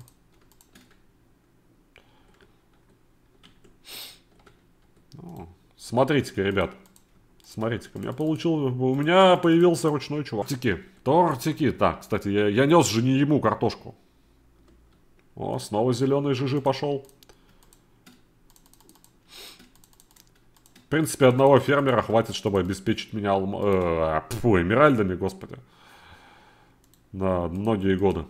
Смотрите-ка, ребят. Смотрите-ка, у меня получил, у меня появился ручной чувак. Тортики, тортики. Так, кстати, я, я нес же не ему картошку. О, снова зеленый жижи пошел. В принципе, одного фермера хватит, чтобы обеспечить меня алм... э, фу, эмеральдами, господи. На многие годы.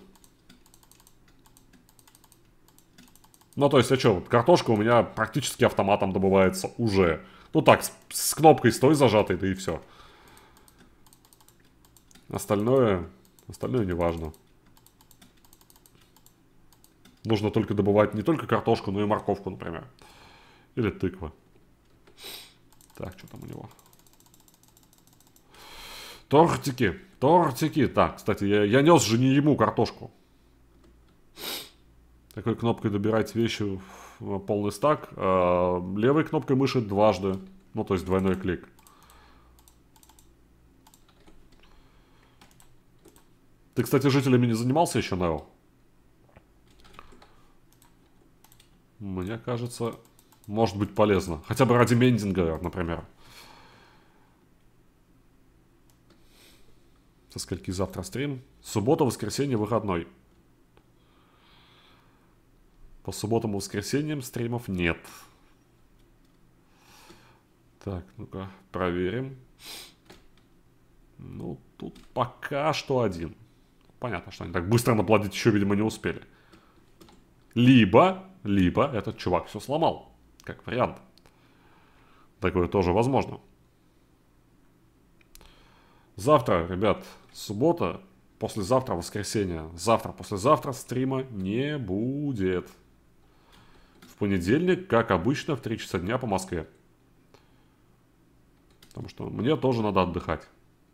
Ну, то есть, а что, вот картошка у меня практически автоматом добывается уже. Ну так, с, с кнопкой стой зажатой, да и все. Остальное, остальное не важно. Нужно только добывать не только картошку, но и морковку, например. Или тыквы. Так, что там у него? Тортики, тортики. Так, кстати, я, я нес же не ему картошку. Такой кнопкой добирать вещи в полный стак. А левой кнопкой мыши дважды. Ну, то есть двойной клик. Ты, кстати, жителями не занимался еще, Нео? Мне кажется, может быть полезно. Хотя бы ради мендинга, например. Со скольки завтра стрим? Суббота, воскресенье, выходной. По субботам и воскресеньям стримов нет. Так, ну-ка, проверим. Ну, тут пока что один. Понятно, что они так быстро наплодить еще, видимо, не успели. Либо, либо этот чувак все сломал. Как вариант. Такое тоже возможно. Завтра, ребят, суббота, послезавтра воскресенье. Завтра, послезавтра стрима не будет. В понедельник, как обычно, в три часа дня по Москве. Потому что мне тоже надо отдыхать.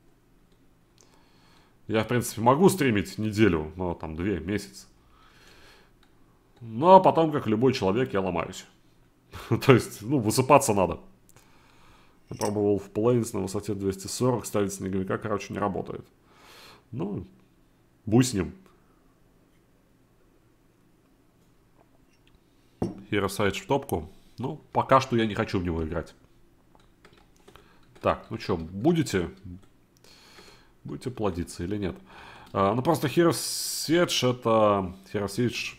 Я, в принципе, могу стримить неделю, но там две, месяц. Ну, а потом, как любой человек, я ломаюсь. То есть, ну, высыпаться надо. Я пробовал в Plains на высоте двести сорок ставить снеговика, короче, не работает. Ну, буй с ним. Hero Sage в топку. Ну, пока что я не хочу в него играть. Так, ну что, будете? Будете плодиться или нет? А, ну, просто Hero Sage это... Hero Sage...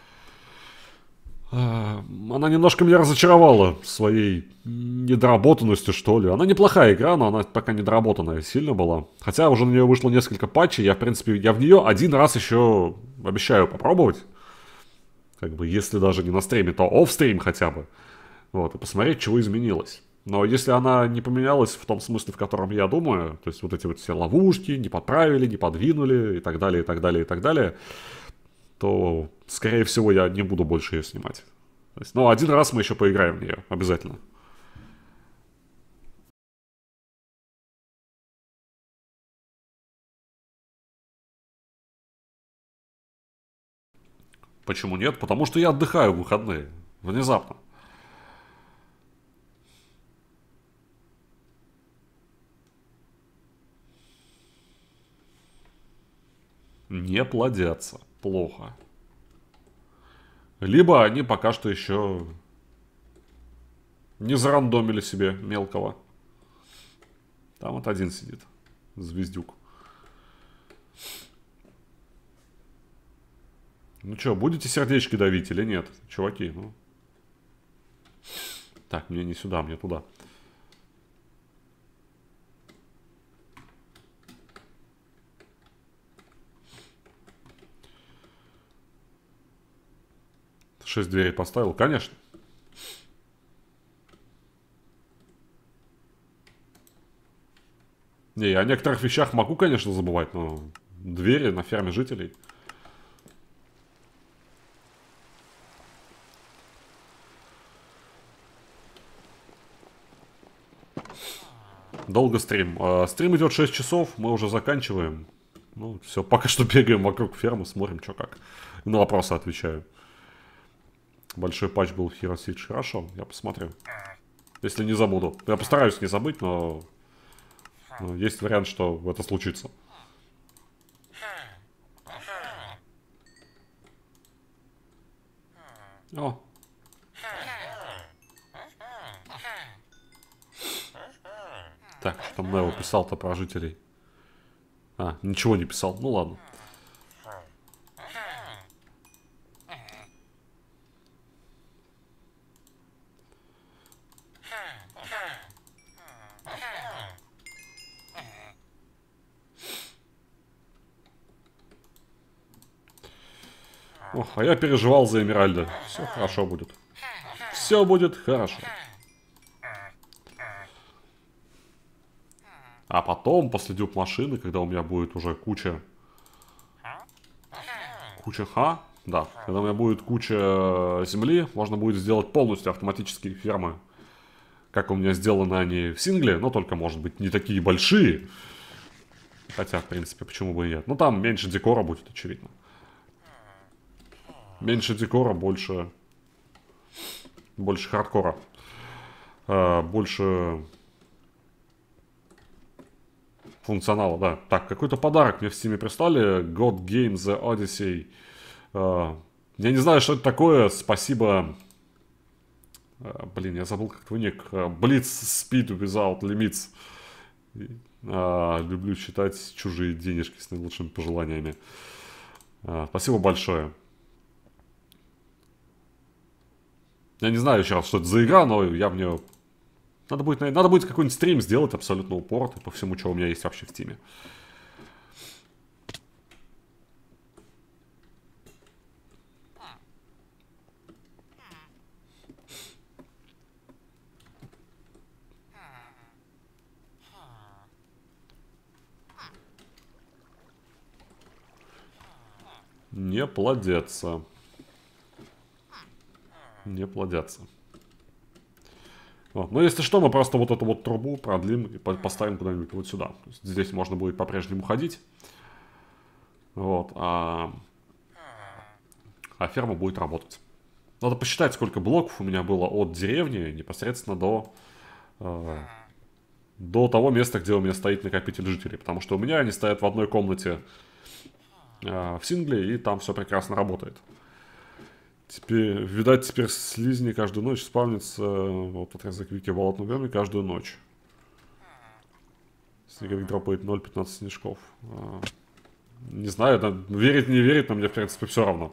Она немножко меня разочаровала своей недоработанностью, что ли. Она неплохая игра, но она пока недоработанная сильно была. Хотя уже на нее вышло несколько патчей. Я, в принципе, я в нее один раз еще обещаю попробовать. Как бы, если даже не на стриме, то офф-стрим хотя бы. Вот, и посмотреть, чего изменилось. Но если она не поменялась в том смысле, в котором я думаю, то есть вот эти вот все ловушки не подправили, не подвинули и так далее, и так далее, и так далее, то, скорее всего, я не буду больше ее снимать. То есть, ну, один раз мы еще поиграем в нее, обязательно. Почему нет? Потому что я отдыхаю в выходные. Внезапно. Не плодятся. Плохо. Либо они пока что еще не зарандомили себе мелкого. Там вот один сидит. Звездюк. Ну что, будете сердечки давить или нет? Чуваки, ну. Так, мне не сюда, мне туда. Шесть дверей поставил? Конечно. Не, я о некоторых вещах могу, конечно, забывать, но двери на ферме жителей. Долго стрим. А, стрим идет шесть часов, мы уже заканчиваем. Ну, все, пока что бегаем вокруг фермы, смотрим, что как. На вопросы отвечаю. Большой патч был в Hero Siege. Хорошо, я посмотрю. Если не забуду. Я постараюсь не забыть, но... но есть вариант, что это случится. О. Так, что там Нео писал-то про жителей? А, ничего не писал. Ну ладно. Ох, а я переживал за Эмеральда. Все хорошо будет. Все будет хорошо. А потом, после дюб машины, когда у меня будет уже куча... Куча ха? Да. Когда у меня будет куча земли, можно будет сделать полностью автоматические фермы. Как у меня сделаны они в сингле, но только, может быть, не такие большие. Хотя, в принципе, почему бы и нет. Ну, там меньше декора будет, очевидно. Меньше декора, больше... Больше хардкора. А, больше... функционала, да. Так, какой-то подарок мне в Steam прислали. God Game The Odyssey. А, я не знаю, что это такое. Спасибо... Блин, я забыл, как твой ник. Blitz Speed Without Limits. А, люблю читать чужие денежки с наилучшими пожеланиями. А, спасибо большое. Я не знаю еще раз, что это за игра, но я в нее... Надо будет, надо будет какой-нибудь стрим сделать абсолютно упоротый по всему, что у меня есть вообще в Стиме. Не плодятся. Не плодятся. Вот. Но если что, мы просто вот эту вот трубу продлим и поставим куда-нибудь вот сюда. То есть здесь можно будет по-прежнему ходить. Вот. А... а ферма будет работать. Надо посчитать, сколько блоков у меня было от деревни непосредственно до... Э... до того места, где у меня стоит накопитель жителей. Потому что у меня они стоят в одной комнате в сингле, и там все прекрасно работает. Теперь, видать, теперь слизни каждую ночь спавнится вот отрезок Вики в болотном биоме каждую ночь. Снеговик дропает ноль пятнадцать снежков. А, не знаю, да, верить не верить, но мне, в принципе, все равно.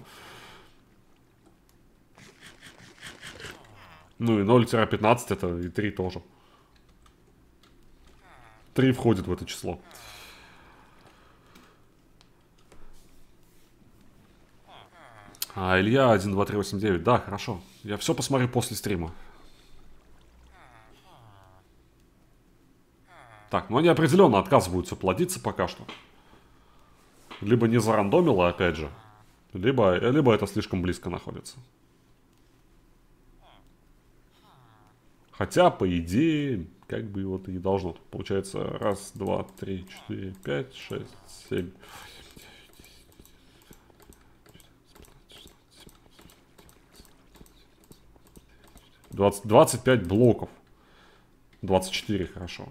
Ну и ноль пятнадцать это и три тоже. три входит в это число. А, Илья один два три восемь девять. Да, хорошо. Я все посмотрю после стрима. Так, ну они определенно отказываются плодиться пока что. Либо не зарандомило, опять же. Либо, либо это слишком близко находится. Хотя, по идее, как бы вот и не должно. Получается, раз, два, три, четыре, пять, шесть, семь... двадцать, двадцать пять блоков. двадцать четыре, хорошо.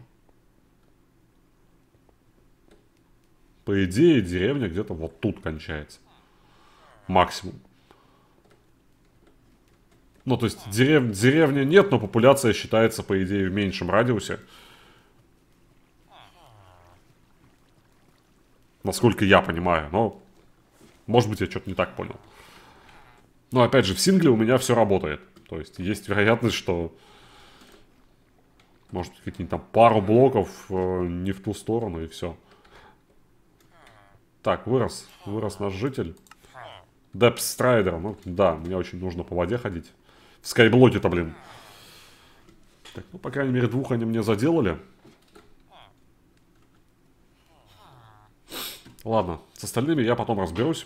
По идее, деревня где-то вот тут кончается. Максимум. Ну, то есть, дерев... деревни нет, но популяция считается, по идее, в меньшем радиусе. Насколько я понимаю, но... Может быть, я что-то не так понял. Но, опять же, в сингле у меня все работает. То есть, есть вероятность, что... Может, какие-нибудь там пару блоков э, не в ту сторону, и все. Так, вырос. Вырос наш житель. Депстрайдер. Ну, да, мне очень нужно по воде ходить. В скайблоке-то, блин. Так, ну, по крайней мере, двух они мне заделали. Ладно, с остальными я потом разберусь.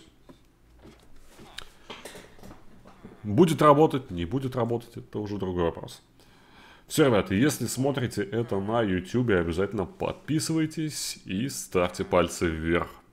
Будет работать, не будет работать, это уже другой вопрос. Все, ребята, если смотрите это на ютубе, обязательно подписывайтесь и ставьте пальцы вверх.